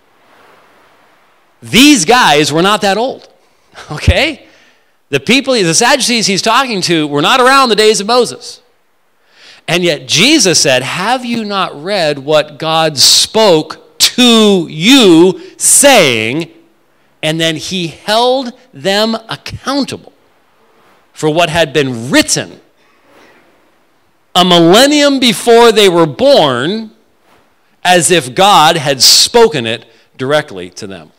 these guys were not that old, okay? The Sadducees he's talking to were not around the days of Moses. And yet Jesus said, have you not read what God spoke to you, saying, and then he held them accountable for what had been written a millennium before they were born, as if God had spoken it directly to them.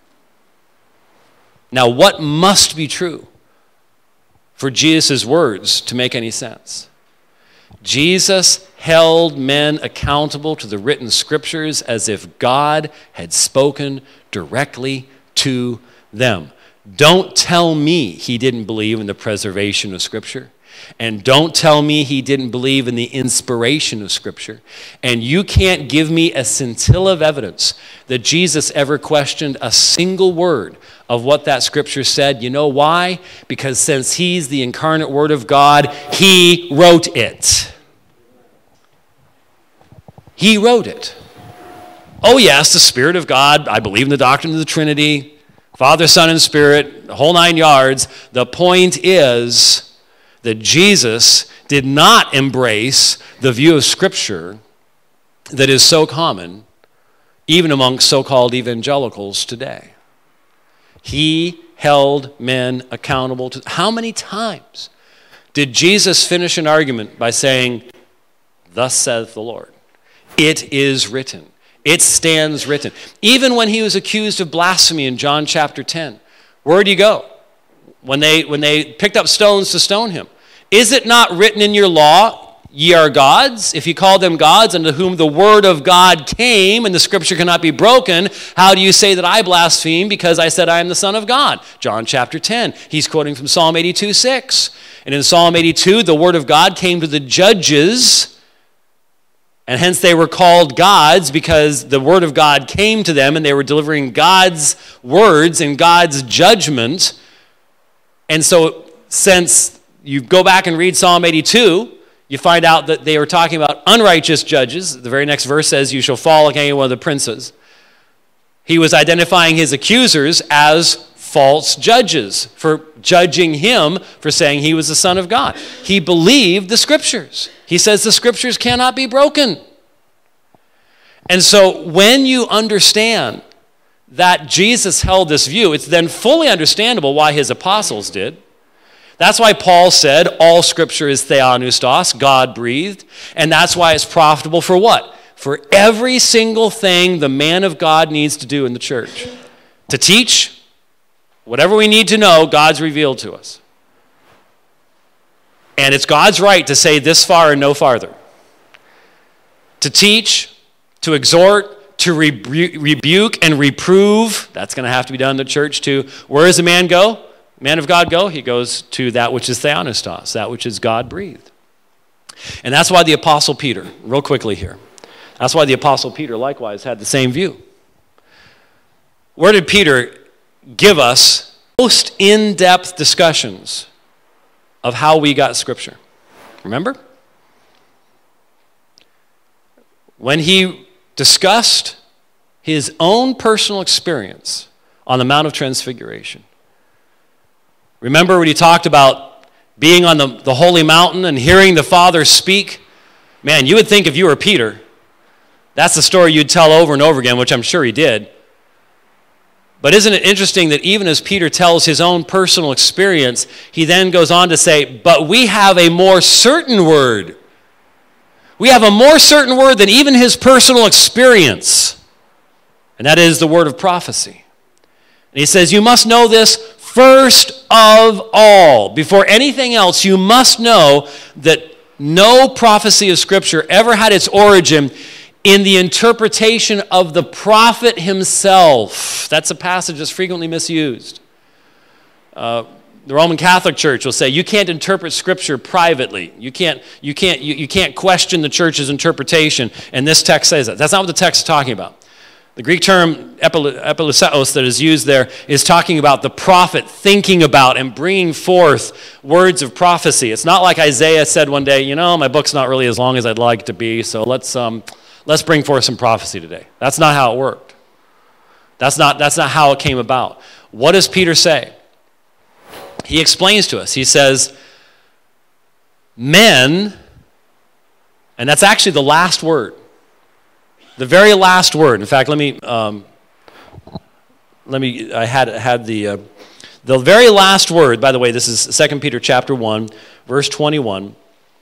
Now, what must be true for Jesus' words to make any sense? Jesus held men accountable to the written scriptures as if God had spoken directly to them. Don't tell me he didn't believe in the preservation of Scripture. And don't tell me he didn't believe in the inspiration of Scripture. And you can't give me a scintilla of evidence that Jesus ever questioned a single word of what that Scripture said. You know why? Because since he's the incarnate Word of God, he wrote it. He wrote it. Oh yes, the Spirit of God. I believe in the doctrine of the Trinity. Father, Son, and Spirit, the whole 9 yards. The point is that Jesus did not embrace the view of Scripture that is so common, even amongst so-called evangelicals today. He held men accountable to... How many times did Jesus finish an argument by saying, "Thus saith the Lord"? It is written. It stands written. Even when he was accused of blasphemy in John chapter 10, where'd he go? When they picked up stones to stone him. Is it not written in your law, ye are gods? If you call them gods, unto whom the word of God came, and the scripture cannot be broken, how do you say that I blaspheme because I said I am the Son of God? John chapter 10. He's quoting from Psalm 82:6. And in Psalm 82, the word of God came to the judges, and hence they were called gods because the word of God came to them and they were delivering God's words and God's judgment. And so since you go back and read Psalm 82, you find out that they were talking about unrighteous judges. The very next verse says, "You shall fall like any one of the princes." He was identifying his accusers as false judges for judging him for saying he was the Son of God. He believed the Scriptures. He says the Scriptures cannot be broken. And so when you understand that Jesus held this view, it's then fully understandable why his apostles did. That's why Paul said all Scripture is theopneustos, God-breathed, and that's why it's profitable for what? For every single thing the man of God needs to do in the church. To teach, whatever we need to know, God's revealed to us. And it's God's right to say this far and no farther. To teach, to exhort, to rebuke and reprove, that's going to have to be done in the church too. Where does a man go? Man of God go? He goes to that which is theopneustos, that which is God-breathed. And that's why the Apostle Peter, real quickly here, that's why the Apostle Peter likewise had the same view. Where did Peter give us most in-depth discussions of how we got Scripture? Remember? When he discussed his own personal experience on the Mount of Transfiguration. Remember when he talked about being on the holy mountain and hearing the Father speak? Man, you would think if you were Peter, that's the story you'd tell over and over again, which I'm sure he did. But isn't it interesting that even as Peter tells his own personal experience, he then goes on to say, but we have a more certain word. We have a more certain word than even his personal experience. And that is the word of prophecy. And he says, you must know this first of all. Before anything else, you must know that no prophecy of Scripture ever had its origin in the interpretation of the prophet himself. That's a passage that's frequently misused. The Roman Catholic Church will say you can't interpret Scripture privately. You can't question the church's interpretation, and this text says that. That's not what the text is talking about. The Greek term epilouseos that is used there is talking about the prophet thinking about and bringing forth words of prophecy. It's not like Isaiah said one day, you know, my book's not really as long as I'd like it to be, so let's bring forth some prophecy today. That's not how it worked. That's not how it came about. What does Peter say? He explains to us. He says, men, and that's actually the last word. The very last word. In fact, I had the very last word, by the way, this is 2 Peter chapter 1, verse 21.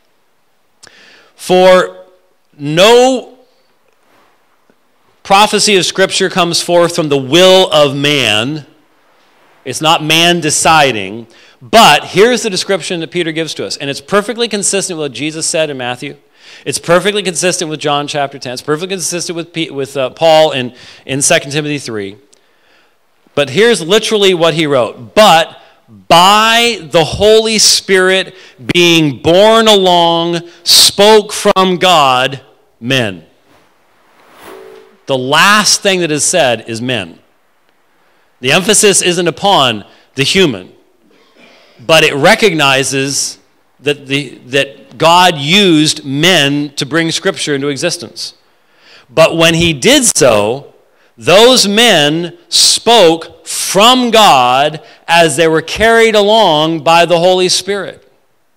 For no prophecy of Scripture comes forth from the will of man. It's not man deciding. But here's the description that Peter gives to us. And it's perfectly consistent with what Jesus said in Matthew. It's perfectly consistent with John chapter 10. It's perfectly consistent with Paul in 2 Timothy 3. But here's literally what he wrote. But by the Holy Spirit being borne along, spoke from God, men. The last thing that is said is men. The emphasis isn't upon the human, but it recognizes that God used men to bring Scripture into existence. But when he did so, those men spoke from God as they were carried along by the Holy Spirit.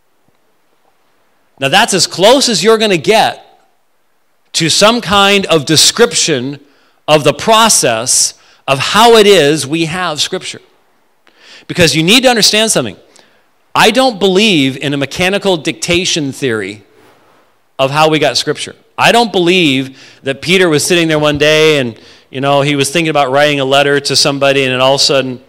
Now that's as close as you're going to get to some kind of description of the process of how it is we have Scripture. Because you need to understand something. I don't believe in a mechanical dictation theory of how we got Scripture. I don't believe that Peter was sitting there one day and, you know, he was thinking about writing a letter to somebody and then all of a sudden,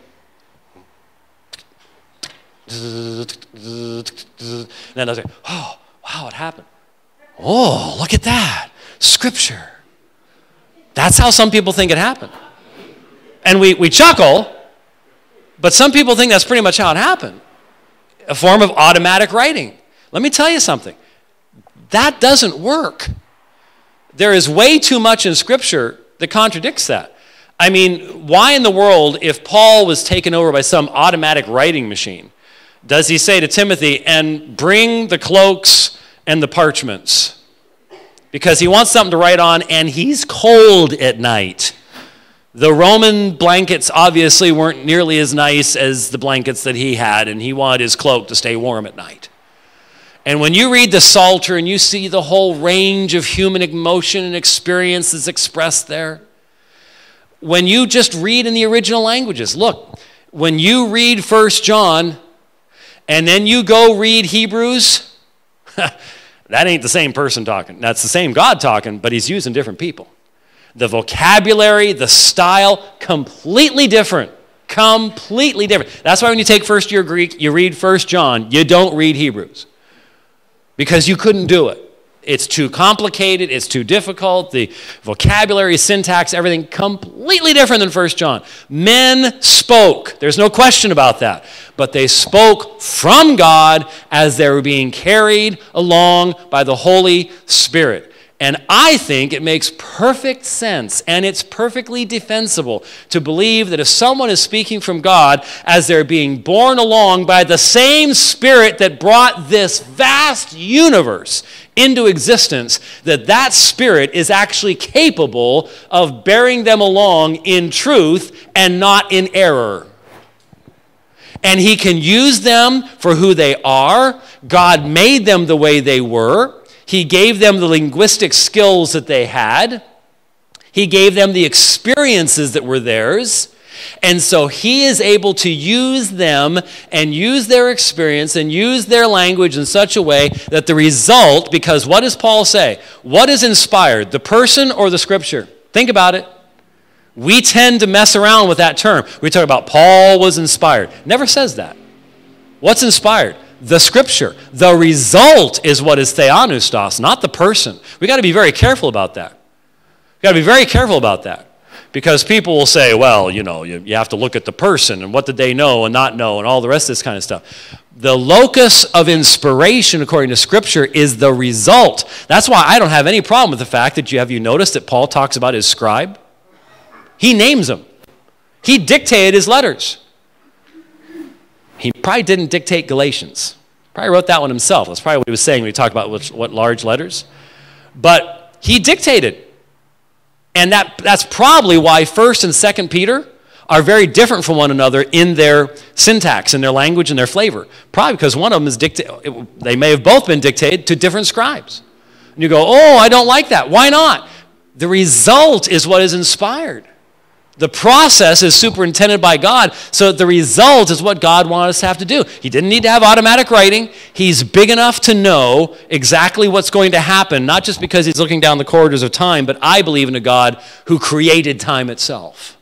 and then I was like, oh, wow, it happened. Oh, look at that. Scripture. That's how some people think it happened. And we chuckle, but some people think that's pretty much how it happened. A form of automatic writing. Let me tell you something. That doesn't work. There is way too much in Scripture that contradicts that. I mean, why in the world, if Paul was taken over by some automatic writing machine, does he say to Timothy, and bring the cloaks and the parchments? Because he wants something to write on, and he's cold at night. The Roman blankets obviously weren't nearly as nice as the blankets that he had, and he wanted his cloak to stay warm at night. And when you read the Psalter and you see the whole range of human emotion and experience that's expressed there, when you just read in the original languages, look, when you read 1 John and then you go read Hebrews, that ain't the same person talking. That's the same God talking, but he's using different people. The vocabulary, the style, completely different. Completely different. That's why when you take first year Greek, you read 1 John, you don't read Hebrews. Because you couldn't do it. It's too complicated, it's too difficult, the vocabulary, syntax, everything completely different than 1 John. Men spoke, there's no question about that, but they spoke from God as they were being carried along by the Holy Spirit. And I think it makes perfect sense, and it's perfectly defensible to believe that if someone is speaking from God as they're being borne along by the same Spirit that brought this vast universe into existence, that Spirit is actually capable of bearing them along in truth and not in error. And he can use them for who they are. God made them the way they were. He gave them the linguistic skills that they had. He gave them the experiences that were theirs. And so he is able to use them and use their experience and use their language in such a way that the result, because what does Paul say? What is inspired, the person or the scripture? Think about it. We tend to mess around with that term. We talk about Paul was inspired. Never says that. What's inspired? The scripture. The result is what is theopneustos, not the person. We've got to be very careful about that. We've got to be very careful about that. Because people will say, well, you know, you have to look at the person and what did they know and not know and all the rest of this kind of stuff. The locus of inspiration, according to Scripture, is the result. That's why I don't have any problem with the fact that you noticed that Paul talks about his scribe? He names him. He dictated his letters. He probably didn't dictate Galatians. Probably wrote that one himself. That's probably what he was saying when he talked about what large letters. But he dictated. And that's probably why 1st and 2nd Peter are very different from one another in their syntax, in their language, and their flavor. Probably because one of them is they may have both been dictated to different scribes. And you go, oh, I don't like that. Why not? The result is what is inspired. The process is superintended by God, so the result is what God wanted us to have to do. He didn't need to have automatic writing. He's big enough to know exactly what's going to happen, not just because he's looking down the corridors of time, but I believe in a God who created time itself.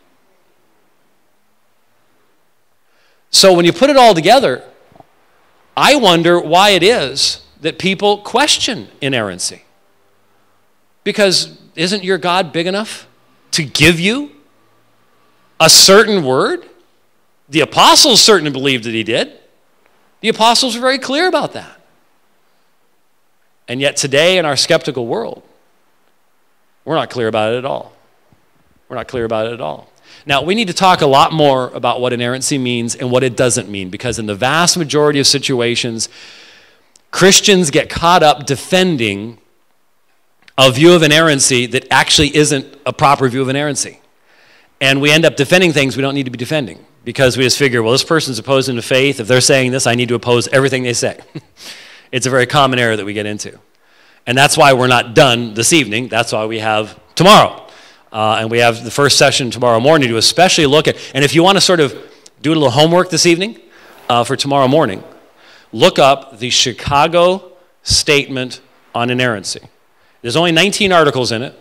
So when you put it all together, I wonder why it is that people question inerrancy. Because isn't your God big enough to give you a certain word? The apostles certainly believed that he did. The apostles were very clear about that. And yet today in our skeptical world, we're not clear about it at all. We're not clear about it at all. Now, we need to talk a lot more about what inerrancy means and what it doesn't mean, because in the vast majority of situations, Christians get caught up defending a view of inerrancy that actually isn't a proper view of inerrancy. And we end up defending things we don't need to be defending because we just figure, well, this person's opposing to faith. If they're saying this, I need to oppose everything they say. It's a very common error that we get into. And that's why we're not done this evening. That's why we have tomorrow. And we have the first session tomorrow morning to especially look at, and if you want to sort of do a little homework this evening for tomorrow morning, look up the Chicago Statement on Inerrancy. There's only 19 articles in it.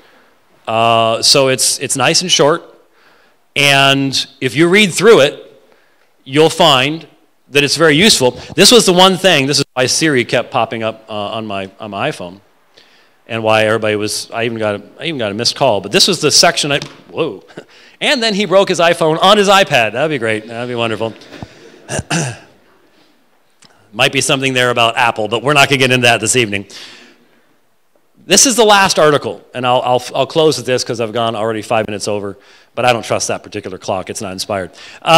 So it's nice and short, and if you read through it, you'll find that it's very useful. This was the one thing, this is why Siri kept popping up on my iPhone, and why everybody was, I even got a missed call, but this was the section, whoa, and then he broke his iPhone on his iPad. That'd be great, that'd be wonderful. Might be something there about Apple, but we're not going to get into that this evening. This is the last article, and I'll close with this because I've gone already 5 minutes over, but I don't trust that particular clock. It's not inspired.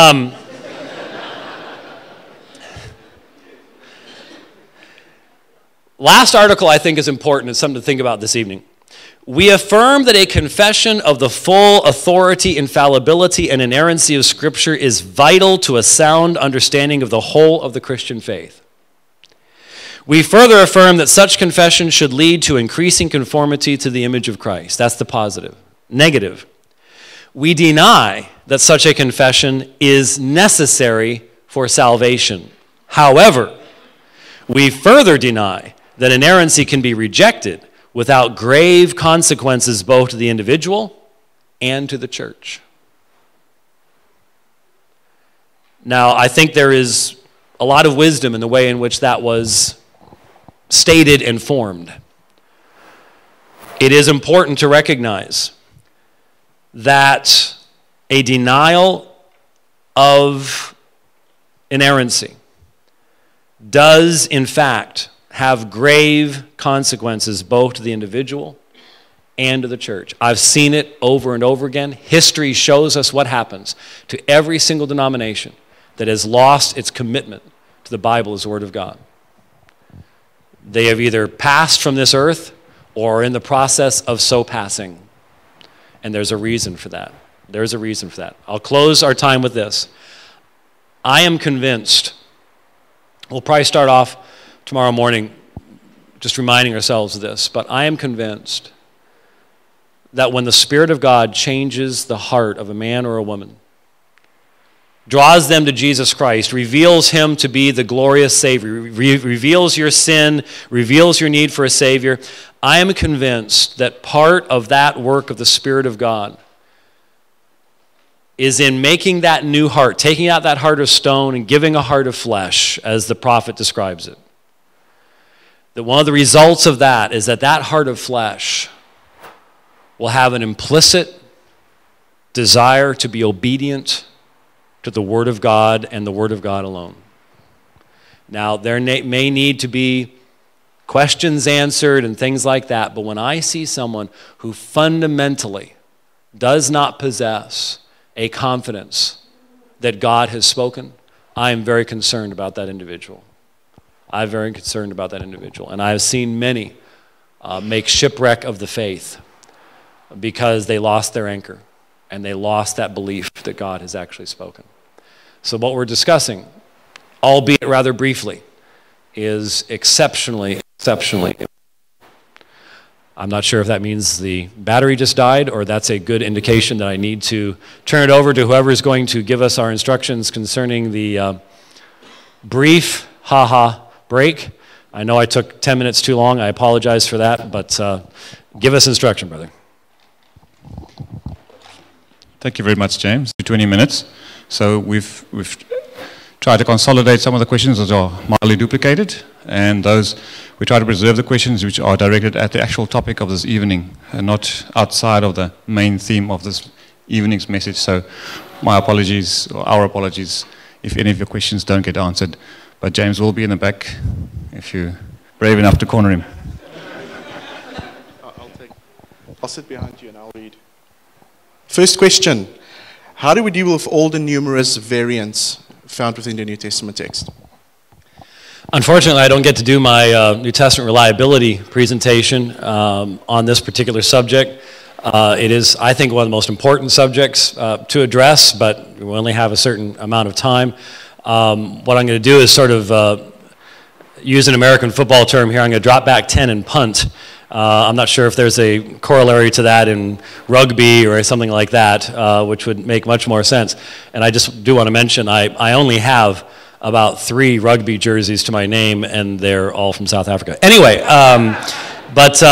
Last article I think is important. It's something to think about this evening. We affirm that a confession of the full authority, infallibility, and inerrancy of Scripture is vital to a sound understanding of the whole of the Christian faith. We further affirm that such confession should lead to increasing conformity to the image of Christ. That's the positive. Negative. We deny that such a confession is necessary for salvation. However, we further deny that inerrancy can be rejected without grave consequences both to the individual and to the church. Now, I think there is a lot of wisdom in the way in which that was stated and formed. It is important to recognize that a denial of inerrancy does, in fact, have grave consequences both to the individual and to the church. I've seen it over and over again. History shows us what happens to every single denomination that has lost its commitment to the Bible as the Word of God. They have either passed from this earth or are in the process of so passing. And there's a reason for that. There's a reason for that. I'll close our time with this. I am convinced, we'll probably start off tomorrow morning just reminding ourselves of this, but I am convinced that when the Spirit of God changes the heart of a man or a woman, draws them to Jesus Christ, reveals him to be the glorious Savior, reveals your sin, reveals your need for a Savior, I am convinced that part of that work of the Spirit of God is in making that new heart, taking out that heart of stone and giving a heart of flesh, as the prophet describes it. That one of the results of that is that that heart of flesh will have an implicit desire to be obedient to the Word of God and the Word of God alone. Now, there may need to be questions answered and things like that, but when I see someone who fundamentally does not possess a confidence that God has spoken, I am very concerned about that individual. I'm very concerned about that individual. And I have seen many make shipwreck of the faith because they lost their anchor and they lost that belief that God has actually spoken. So what we're discussing, albeit rather briefly, is exceptionally. I'm not sure if that means the battery just died or that's a good indication that I need to turn it over to whoever is going to give us our instructions concerning the brief break. I know I took 10 minutes too long. I apologize for that, but give us instruction, brother. Thank you very much, James. 20 minutes. So we've tried to consolidate some of the questions that are mildly duplicated, and those we try to preserve the questions which are directed at the actual topic of this evening and not outside of the main theme of this evening's message. So my apologies, or our apologies, if any of your questions don't get answered. But James will be in the back if you're brave enough to corner him. I'll sit behind you and I'll read. First question: how do we deal with all the numerous variants found within the New Testament text? Unfortunately, I don't get to do my New Testament reliability presentation on this particular subject. It is, I think, one of the most important subjects to address, but we only have a certain amount of time. What I'm going to do is sort of use an American football term here. I'm going to drop back 10 and punt. I'm not sure if there's a corollary to that in rugby or something like that, which would make much more sense. And I just do want to mention, I only have about 3 rugby jerseys to my name, and they're all from South Africa. Anyway, what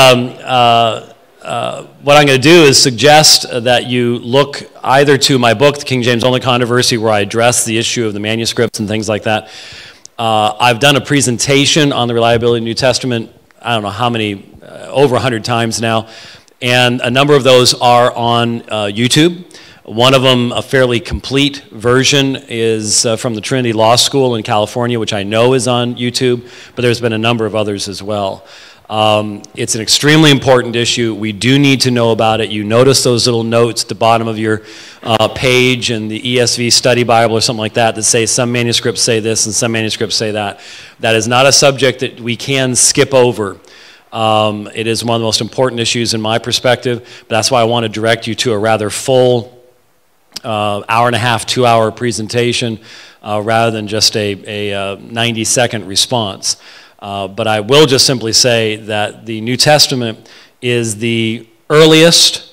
I'm going to do is suggest that you look either to my book, The King James Only Controversy, where I address the issue of the manuscripts and things like that. I've done a presentation on the reliability of the New Testament, I don't know how many, over 100 times now, and a number of those are on YouTube. One of them, a fairly complete version, is from the Trinity Law School in California, which I know is on YouTube, but there's been a number of others as well. It's an extremely important issue. We do need to know about it. You notice those little notes at the bottom of your page in the ESV Study Bible or something like that that say some manuscripts say this and some manuscripts say that. That is not a subject that we can skip over. It is one of the most important issues in my perspective, but that's why I want to direct you to a rather full hour and a half, 2-hour presentation rather than just a 90-second response. But I will just simply say that the New Testament is the earliest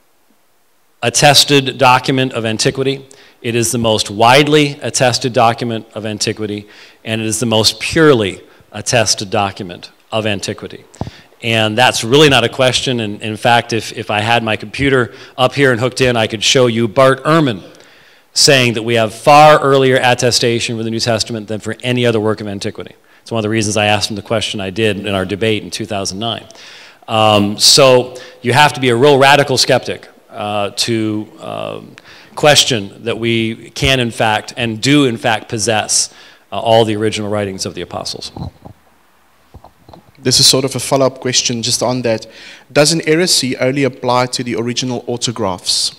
attested document of antiquity. It is the most widely attested document of antiquity, and it is the most purely attested document of antiquity. And that's really not a question. And in fact, if I had my computer up here and hooked in, I could show you Bart Ehrman saying that we have far earlier attestation for the New Testament than for any other work of antiquity. It's one of the reasons I asked him the question I did in our debate in 2009. So you have to be a real radical skeptic to question that we can in fact and do in fact possess all the original writings of the apostles. This is sort of a follow-up question just on that. Does an heresy only apply to the original autographs?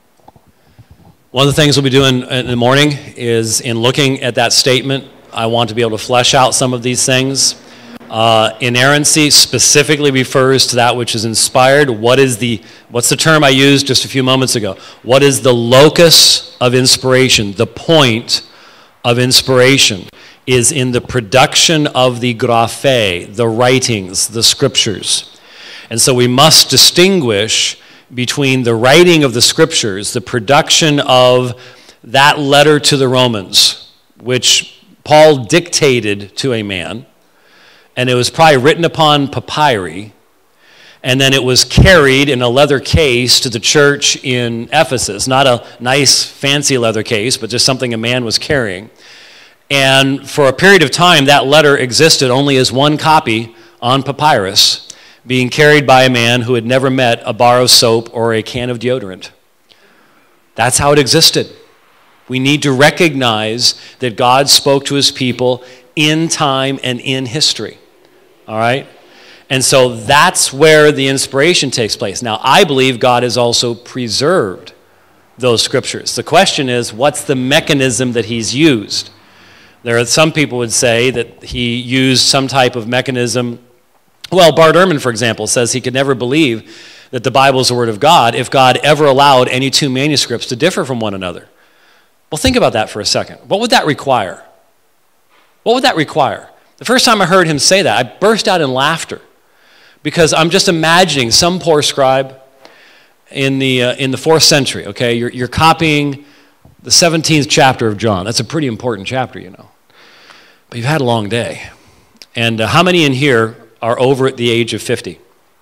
One of the things we'll be doing in the morning is in looking at that statement, I want to be able to flesh out some of these things. Inerrancy specifically refers to that which is inspired. What's the term I used just a few moments ago? What is the locus of inspiration? The point of inspiration is in the production of the graphe, the writings, the scriptures. And so we must distinguish between the writing of the scriptures, the production of that letter to the Romans, which Paul dictated to a man, and it was probably written upon papyri, and then it was carried in a leather case to the church in Ephesus. Not a nice, fancy leather case, but just something a man was carrying. And for a period of time, that letter existed only as one copy on papyrus, being carried by a man who had never met a bar of soap or a can of deodorant. That's how it existed. We need to recognize that God spoke to his people in time and in history. All right? And so that's where the inspiration takes place. Now, I believe God has also preserved those scriptures. The question is, what's the mechanism that he's used? There are some people would say that he used some type of mechanism. Well, Bart Ehrman, for example, says he could never believe that the Bible is the Word of God if God ever allowed any two manuscripts to differ from one another. Well, think about that for a second. What would that require? What would that require? The first time I heard him say that, I burst out in laughter because I'm just imagining some poor scribe in the 4th century, okay? You're copying the 17th chapter of John. That's a pretty important chapter, you know. But you've had a long day. And how many in here are over at the age of 50?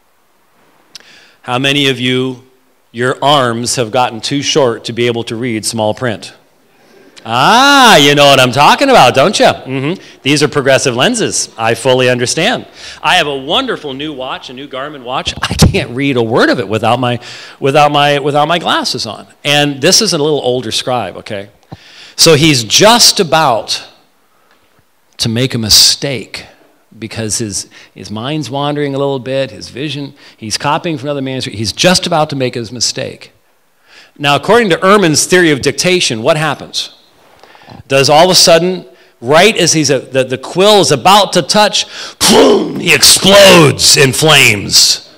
How many of you, your arms have gotten too short to be able to read small print? Ah, you know what I'm talking about, don't you? Mm-hmm. These are progressive lenses. I fully understand. I have a wonderful new watch, a new Garmin watch. I can't read a word of it without my glasses on. And this is a little older scribe, okay? So he's just about to make a mistake because his mind's wandering a little bit, his vision, he's copying from another manuscript. He's just about to make his mistake. Now, according to Ehrman's theory of dictation, what happens? Does all of a sudden, right as the quill is about to touch, boom, he explodes in flames.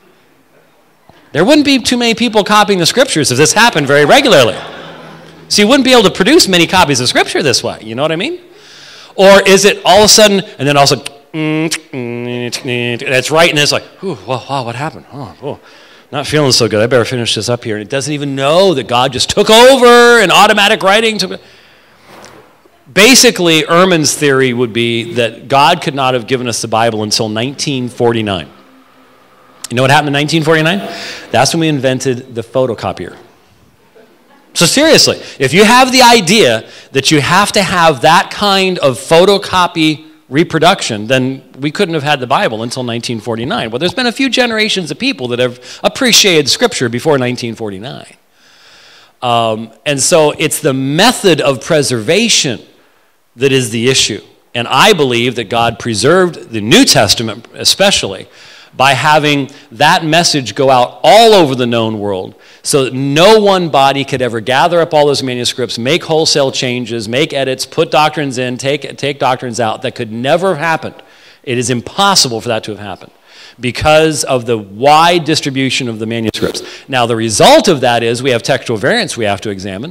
There wouldn't be too many people copying the scriptures if this happened very regularly. So you wouldn't be able to produce many copies of scripture this way, you know what I mean? Or is it all of a sudden, and then also, and it's right, and it's like, wow, what happened? Oh, not feeling so good. I better finish this up here. And it doesn't even know that God just took over and automatic writing. Basically, Ehrman's theory would be that God could not have given us the Bible until 1949. You know what happened in 1949? That's when we invented the photocopier. So seriously, if you have the idea that you have to have that kind of photocopy reproduction, then we couldn't have had the Bible until 1949. Well, there's been a few generations of people that have appreciated Scripture before 1949. And so it's the method of preservation that is the issue. And I believe that God preserved the New Testament especially by having that message go out all over the known world so that no one body could ever gather up all those manuscripts, make wholesale changes, make edits, put doctrines in, take doctrines out. That could never have happened. It is impossible for that to have happened because of the wide distribution of the manuscripts. Now, the result of that is we have textual variants we have to examine.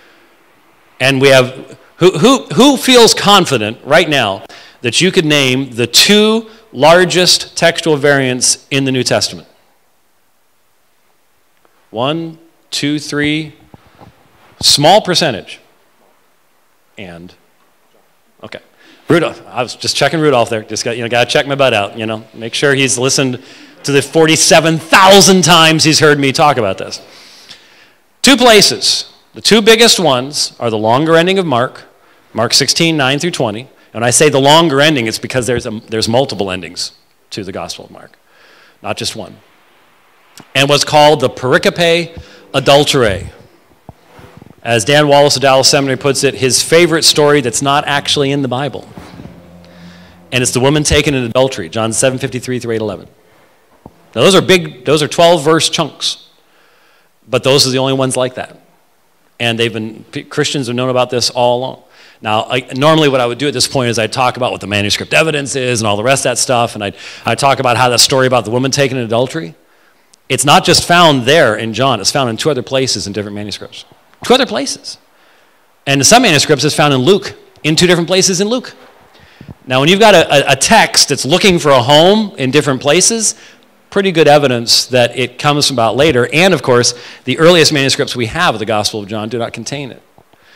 And we have, who feels confident right now that you could name the two largest textual variants in the New Testament? 1, 2, 3, small percentage. And, okay. Rudolph, I was just checking Rudolph there. Just got to check my butt out, make sure he's listened to the 47,000 times he's heard me talk about this. Two places. The two biggest ones are the longer ending of Mark 16, 9 through 20. And when I say the longer ending, it's because there's multiple endings to the Gospel of Mark, not just one. And what's called the pericope adulterae. As Dan Wallace of Dallas Seminary puts it, his favorite story that's not actually in the Bible. And it's the woman taken in adultery, John 7:53 through 8:11. Now those are 12-verse chunks. But those are the only ones like that. And Christians have known about this all along. Now, normally what I would do at this point is I'd talk about what the manuscript evidence is and all the rest of that stuff, and I'd talk about how that story about the woman taken in adultery, it's not just found there in John, it's found in 2 other places in different manuscripts. 2 other places. And in some manuscripts it's found in Luke, in 2 different places in Luke. Now, when you've got a text that's looking for a home in different places, pretty good evidence that it comes about later, and of course, the earliest manuscripts we have of the Gospel of John do not contain it.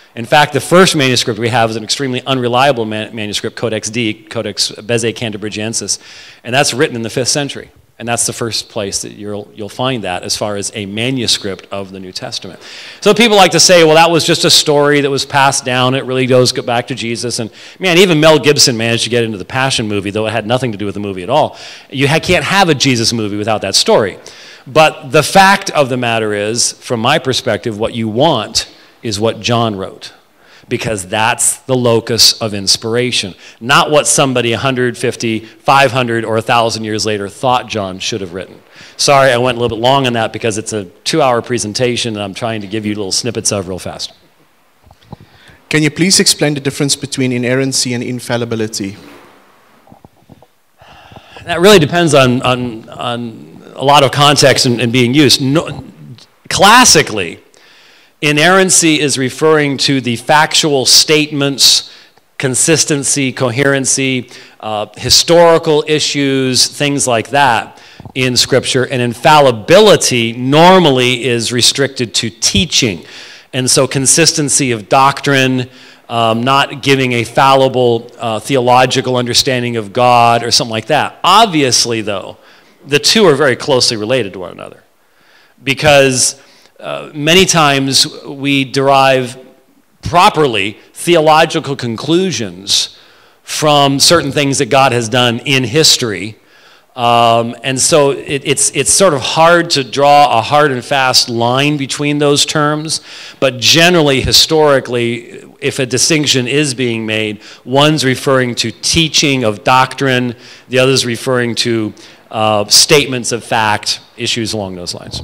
In fact, the first manuscript we have is an extremely unreliable manuscript, Codex D, Codex Bezae Cantabrigiensis, and that's written in the 5th century. And that's the first place that you'll find that as far as a manuscript of the New Testament. So people like to say, well, that was just a story that was passed down. It really does go back to Jesus. And man, even Mel Gibson managed to get into the Passion movie, though it had nothing to do with the movie at all. You can't have a Jesus movie without that story. But the fact of the matter is, from my perspective, what you want is what John wrote, because that's the locus of inspiration, not what somebody 150, 500, or 1,000 years later thought John should have written. Sorry, I went a little bit long on that because it's a 2-hour presentation and I'm trying to give you little snippets of real fast. Can you please explain the difference between inerrancy and infallibility? That really depends on a lot of context and being used. Classically, inerrancy is referring to the factual statements, consistency, coherency, historical issues, things like that in Scripture. And infallibility normally is restricted to teaching. And so consistency of doctrine, not giving a fallible theological understanding of God or something like that. Obviously, though, the two are very closely related to one another, because many times we derive properly theological conclusions from certain things that God has done in history. And so it's sort of hard to draw a hard and fast line between those terms. But generally, historically, if a distinction is being made, one's referring to teaching of doctrine, the other's referring to statements of fact, issues along those lines.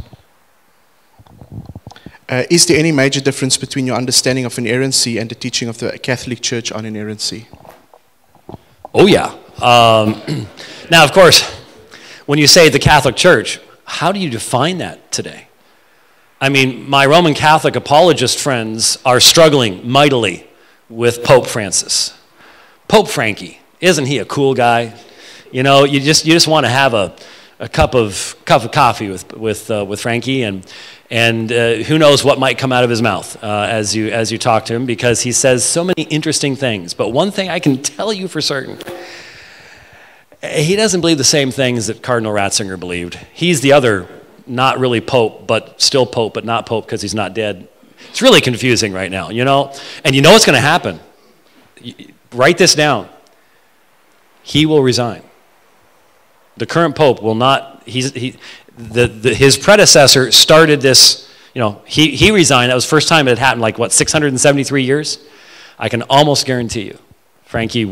Is there any major difference between your understanding of inerrancy and the teaching of the Catholic Church on inerrancy? Oh, yeah. Now, of course, when you say the Catholic Church, how do you define that today? I mean, my Roman Catholic apologist friends are struggling mightily with Pope Francis. Pope Frankie, isn't he a cool guy? You know, you just want to have a cup of coffee with Frankie, and who knows what might come out of his mouth as you talk to him, because he says so many interesting things. But one thing I can tell you for certain, he doesn't believe the same things that Cardinal Ratzinger believed. He's the other, not really Pope, but still Pope, but not Pope because he's not dead. It's really confusing right now, you know? And you know what's going to happen. Write this down. He will resign. The current Pope will not, his predecessor started this, you know, he resigned. That was the first time it had happened, like, what, 673 years? I can almost guarantee you, Francis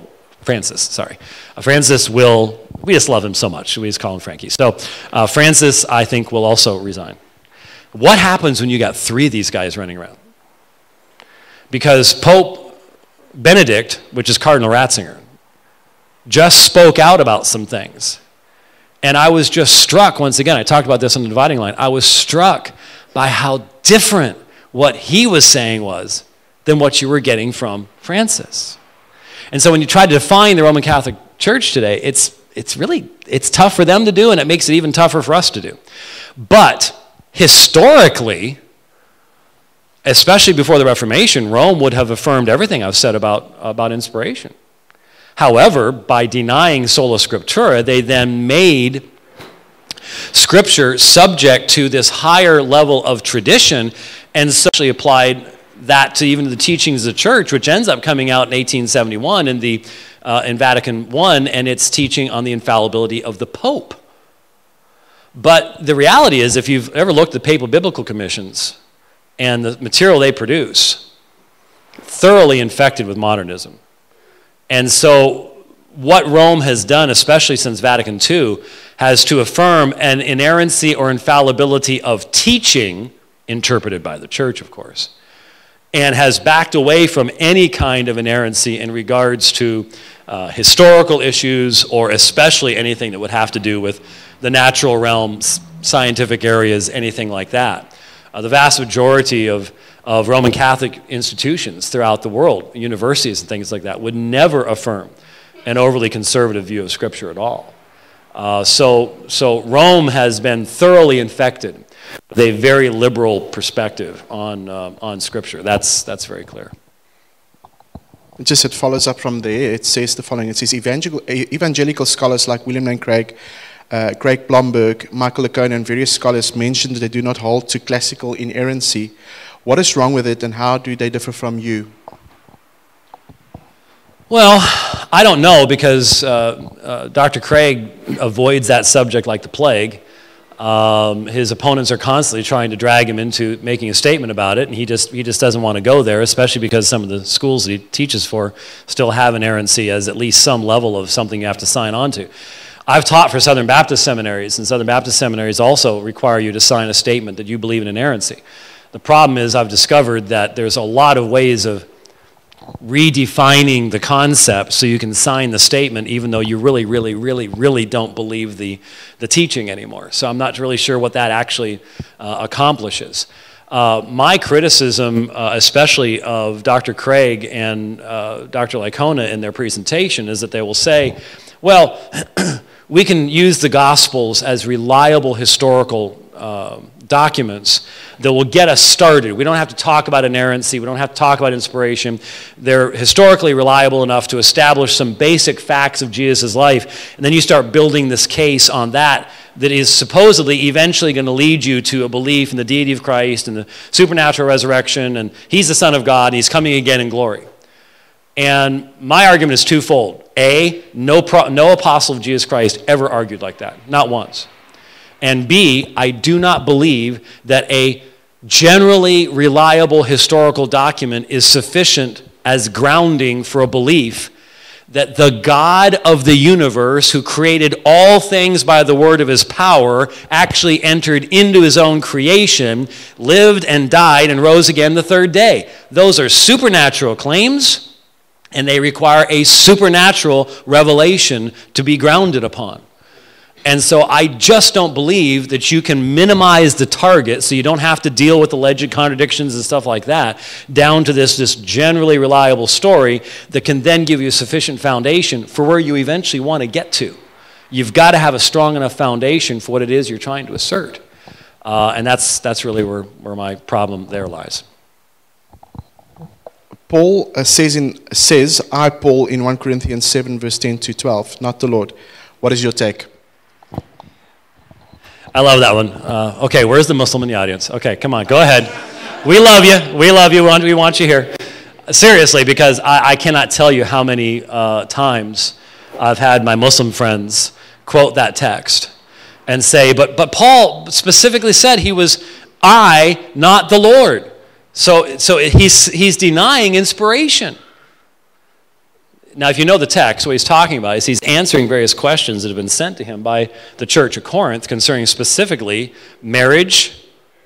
will, we just love him so much, we just call him Frankie. So Francis, I think, will also resign. What happens when you got 3 of these guys running around? Because Pope Benedict, which is Cardinal Ratzinger, just spoke out about some things. And I was just struck, once again, I talked about this on the dividing line, I was struck by how different what he was saying was than what you were getting from Francis. And so when you try to define the Roman Catholic Church today, it's tough for them to do, and it makes it even tougher for us to do. But historically, especially before the Reformation, Rome would have affirmed everything I've said about inspiration. However, by denying sola scriptura, they then made Scripture subject to this higher level of tradition, and essentially applied that to even the teachings of the Church, which ends up coming out in 1871 in Vatican I, and its teaching on the infallibility of the Pope. But the reality is, if you've ever looked at the Papal Biblical Commissions and the material they produce, thoroughly infected with modernism. And so what Rome has done, especially since Vatican II, has to affirm an inerrancy or infallibility of teaching, interpreted by the Church, of course, and has backed away from any kind of inerrancy in regards to historical issues, or especially anything that would have to do with the natural realms, scientific areas, anything like that. The vast majority of Roman Catholic institutions throughout the world, universities and things like that, would never affirm an overly conservative view of Scripture at all. So Rome has been thoroughly infected. with a very liberal perspective on Scripture. That's very clear. Just it follows up from there. It says the following. It says evangelical scholars like William Lane Craig, Craig Blomberg, Michael Licona, and various scholars mentioned that they do not hold to classical inerrancy. What is wrong with it, and how do they differ from you? Well, I don't know, because Dr. Craig avoids that subject like the plague. His opponents are constantly trying to drag him into making a statement about it, and he just doesn't want to go there, especially because some of the schools that he teaches for still have inerrancy as at least some level of something you have to sign on to. I've taught for Southern Baptist seminaries, and Southern Baptist seminaries also require you to sign a statement that you believe in inerrancy. The problem is I've discovered that there's a lot of ways of redefining the concept so you can sign the statement even though you really don't believe the teaching anymore. So I'm not really sure what that actually accomplishes. My criticism, especially of Dr. Craig and Dr. Licona in their presentation, is that they will say, well, we can use the Gospels as reliable historical documents that will get us started. We don't have to talk about inerrancy. We don't have to talk about inspiration. They're historically reliable enough to establish some basic facts of Jesus' life, and then you start building this case on that is supposedly eventually going to lead you to a belief in the deity of Christ and the supernatural resurrection, and he's the Son of God, and he's coming again in glory. And my argument is twofold. A, no apostle of Jesus Christ ever argued like that, not once. And B, I do not believe that a generally reliable historical document is sufficient as grounding for a belief that the God of the universe, who created all things by the word of his power, actually entered into his own creation, lived and died and rose again the third day. Those are supernatural claims, and they require a supernatural revelation to be grounded upon. And so I just don't believe that you can minimize the target so you don't have to deal with alleged contradictions and stuff like that down to this generally reliable story that can then give you a sufficient foundation for where you eventually want to get to. You've got to have a strong enough foundation for what it is you're trying to assert. And that's really where my problem there lies. Paul says, I, Paul, in 1 Corinthians 7, verse 10 to 12, not the Lord. What is your take? I love that one. Okay, where's the Muslim in the audience? Okay, come on, go ahead. We love you. We love you. We want you here. Seriously, because I cannot tell you how many times I've had my Muslim friends quote that text and say, but Paul specifically said he was I, not the Lord. So he's denying inspiration. Now, if you know the text, what he's talking about is he's answering various questions that have been sent to him by the church of Corinth concerning specifically marriage,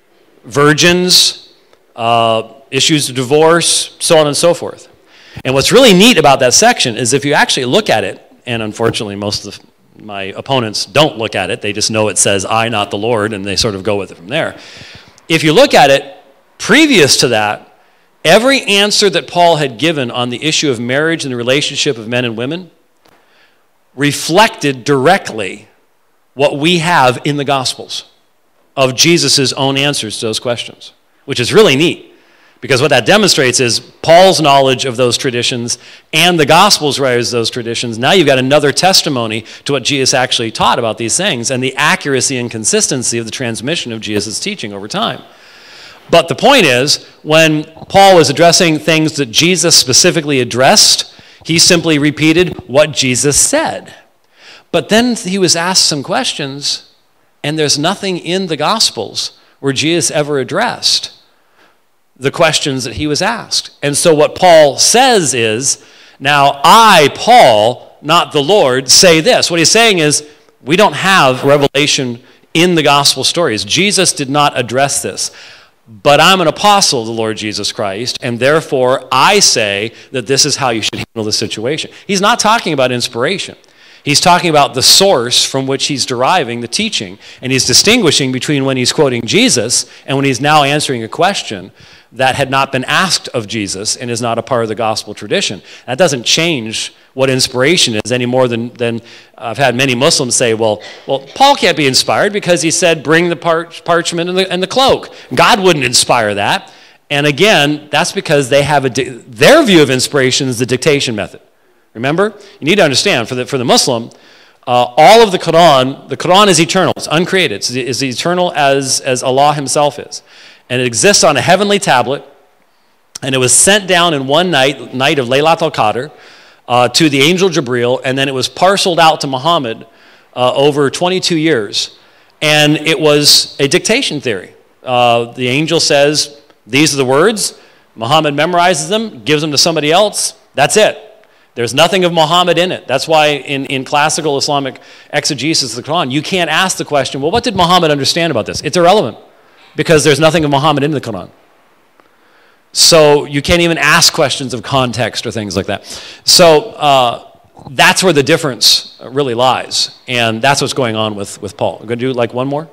virgins, issues of divorce, so on and so forth. And what's really neat about that section is if you actually look at it, and unfortunately most of my opponents don't look at it, they just know it says, I, not the Lord, and they sort of go with it from there. If you look at it, previous to that, every answer that Paul had given on the issue of marriage and the relationship of men and women reflected directly what we have in the Gospels of Jesus' own answers to those questions, which is really neat, because what that demonstrates is Paul's knowledge of those traditions and the Gospels writers of those traditions. Now you've got another testimony to what Jesus actually taught about these things and the accuracy and consistency of the transmission of Jesus' teaching over time. But the point is, when Paul was addressing things that Jesus specifically addressed, he simply repeated what Jesus said. But then he was asked some questions, and there's nothing in the Gospels where Jesus ever addressed the questions that he was asked. And so what Paul says is, now I, Paul, not the Lord, say this. What he's saying is, we don't have revelation in the Gospel stories. Jesus did not address this. But I'm an apostle of the Lord Jesus Christ, and therefore I say that this is how you should handle the situation. He's not talking about inspiration. He's talking about the source from which he's deriving the teaching, and he's distinguishing between when he's quoting Jesus and when he's now answering a question that had not been asked of Jesus and is not a part of the gospel tradition. That doesn't change what inspiration is any more than I've had many Muslims say, well, Paul can't be inspired because he said, bring the parchment and the cloak. God wouldn't inspire that. And again, that's because they have their view of inspiration is the dictation method. Remember? You need to understand, for the Muslim, all of the Quran is eternal. It's uncreated. It's as eternal as Allah himself is. And it exists on a heavenly tablet. And it was sent down in one night of Laylat al-Qadr, to the angel Jibreel. And then it was parceled out to Muhammad over 22 years. And it was a dictation theory. The angel says, these are the words. Muhammad memorizes them, gives them to somebody else. That's it. There's nothing of Muhammad in it. That's why in classical Islamic exegesis of the Quran, you can't ask the question, well, what did Muhammad understand about this? It's irrelevant because there's nothing of Muhammad in the Quran. So you can't even ask questions of context or things like that. So that's where the difference really lies. And that's what's going on with Paul. I'm going to do like one more.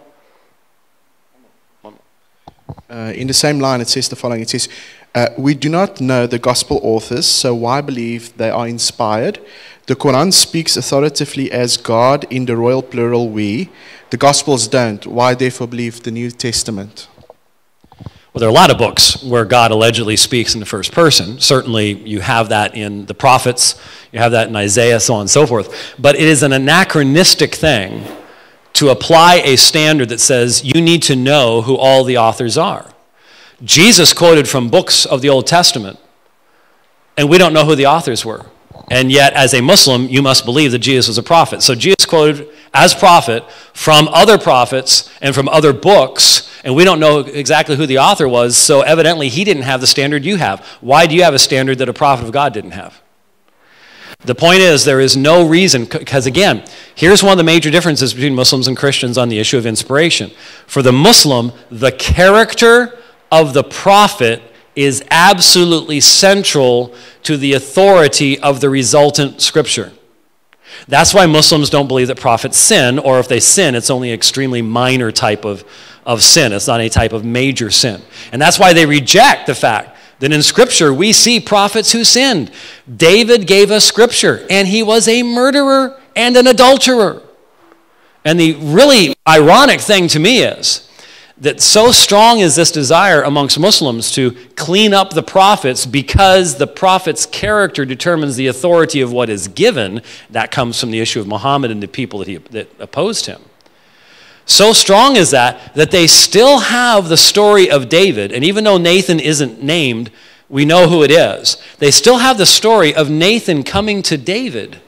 In the same line, it says the following. It says, we do not know the gospel authors, so why believe they are inspired? The Quran speaks authoritatively as God in the royal plural we. The Gospels don't. Why therefore believe the New Testament? Well, there are a lot of books where God allegedly speaks in the first person. Certainly you have that in the prophets. You have that in Isaiah, so on and so forth. But it is an anachronistic thing to apply a standard that says you need to know who all the authors are. Jesus quoted from books of the Old Testament, and we don't know who the authors were. And yet, as a Muslim, you must believe that Jesus was a prophet. So Jesus quoted as prophet from other prophets and from other books, and we don't know exactly who the author was, so evidently he didn't have the standard you have. Why do you have a standard that a prophet of God didn't have? The point is, there is no reason, because again, here's one of the major differences between Muslims and Christians on the issue of inspiration. For the Muslim, the character of the prophet is absolutely central to the authority of the resultant scripture. That's why Muslims don't believe that prophets sin, or if they sin, it's only an extremely minor type of sin. It's not any type of major sin. And that's why they reject the fact that in Scripture we see prophets who sinned. David gave us Scripture, and he was a murderer and an adulterer. And the really ironic thing to me is that so strong is this desire amongst Muslims to clean up the prophets because the prophet's character determines the authority of what is given. That comes from the issue of Muhammad and the people that opposed him. So strong is that they still have the story of David, and even though Nathan isn't named, we know who it is. They still have the story of Nathan coming to David.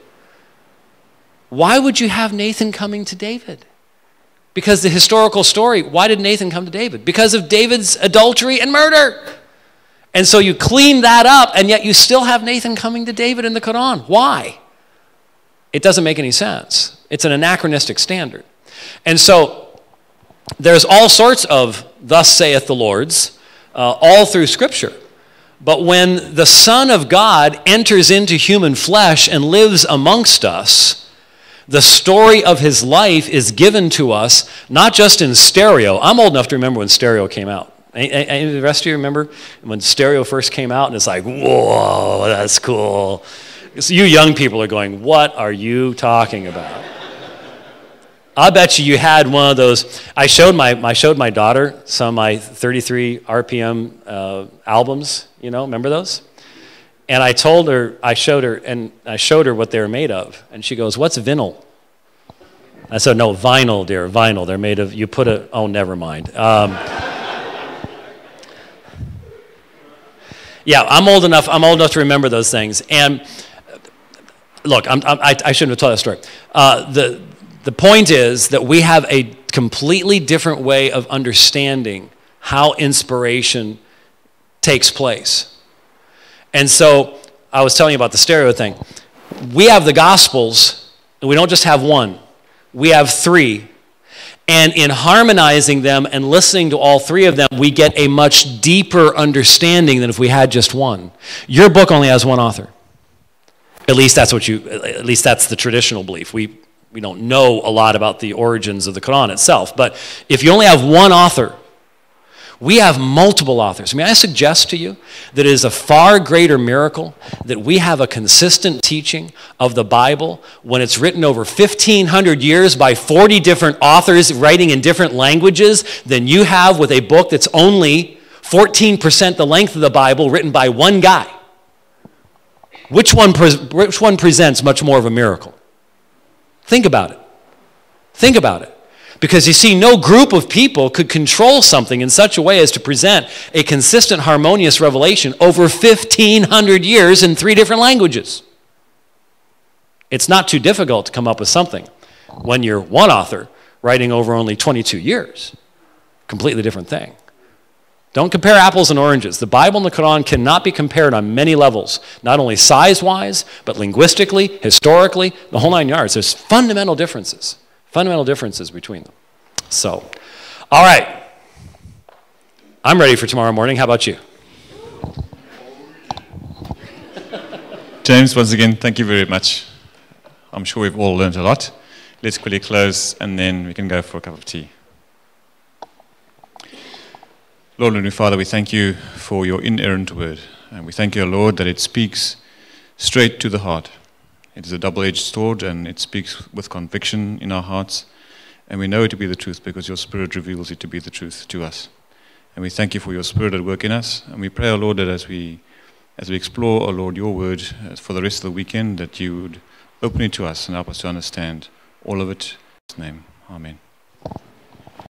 Why would you have Nathan coming to David? Because the historical story, why did Nathan come to David? Because of David's adultery and murder. And so you clean that up, and yet you still have Nathan coming to David in the Quran. Why? It doesn't make any sense. It's an anachronistic standard. And so there's all sorts of thus saith the Lord's all through Scripture. But when the Son of God enters into human flesh and lives amongst us, the story of his life is given to us, not just in stereo. I'm old enough to remember when stereo came out. Any of the rest of you remember when stereo first came out and it's like, whoa, that's cool. So you young people are going, what are you talking about? I bet you had one of those. I showed my daughter some of my 33 RPM albums, remember those? And I showed her what they were made of. And she goes, what's vinyl? I said, no, vinyl, dear, vinyl. They're made of, oh, never mind. Yeah, I'm old enough to remember those things. And look, I shouldn't have told that story. The point is that we have a completely different way of understanding how inspiration takes place. And so I was telling you about the stereo thing. We have the Gospels, and we don't just have one. We have three. And in harmonizing them and listening to all three of them, we get a much deeper understanding than if we had just one. Your book only has one author. At least that's the traditional belief. We don't know a lot about the origins of the Quran itself. But if you only have one author, We have multiple authors. May I suggest to you that it is a far greater miracle that we have a consistent teaching of the Bible when it's written over 1,500 years by 40 different authors writing in different languages than you have with a book that's only 14% the length of the Bible written by one guy. Which one presents much more of a miracle? Think about it. Think about it. Because you see, no group of people could control something in such a way as to present a consistent, harmonious revelation over 1,500 years in 3 different languages. It's not too difficult to come up with something when you're one author writing over only 22 years. Completely different thing. Don't compare apples and oranges. The Bible and the Quran cannot be compared on many levels, not only size-wise, but linguistically, historically, the whole 9 yards. There's fundamental differences between them. So, all right. I'm ready for tomorrow morning. How about you? James, once again, thank you very much. I'm sure we've all learned a lot. Let's quickly close, and then we can go for a cup of tea. Lord and Father, we thank you for your inerrant word. And we thank you, Lord, that it speaks straight to the heart. It is a double-edged sword, and it speaks with conviction in our hearts. And we know it to be the truth because your Spirit reveals it to be the truth to us. And we thank you for your Spirit at work in us. And we pray, O Lord, that as we explore, O Lord, your word for the rest of the weekend, that you would open it to us and help us to understand all of it. In His name, amen.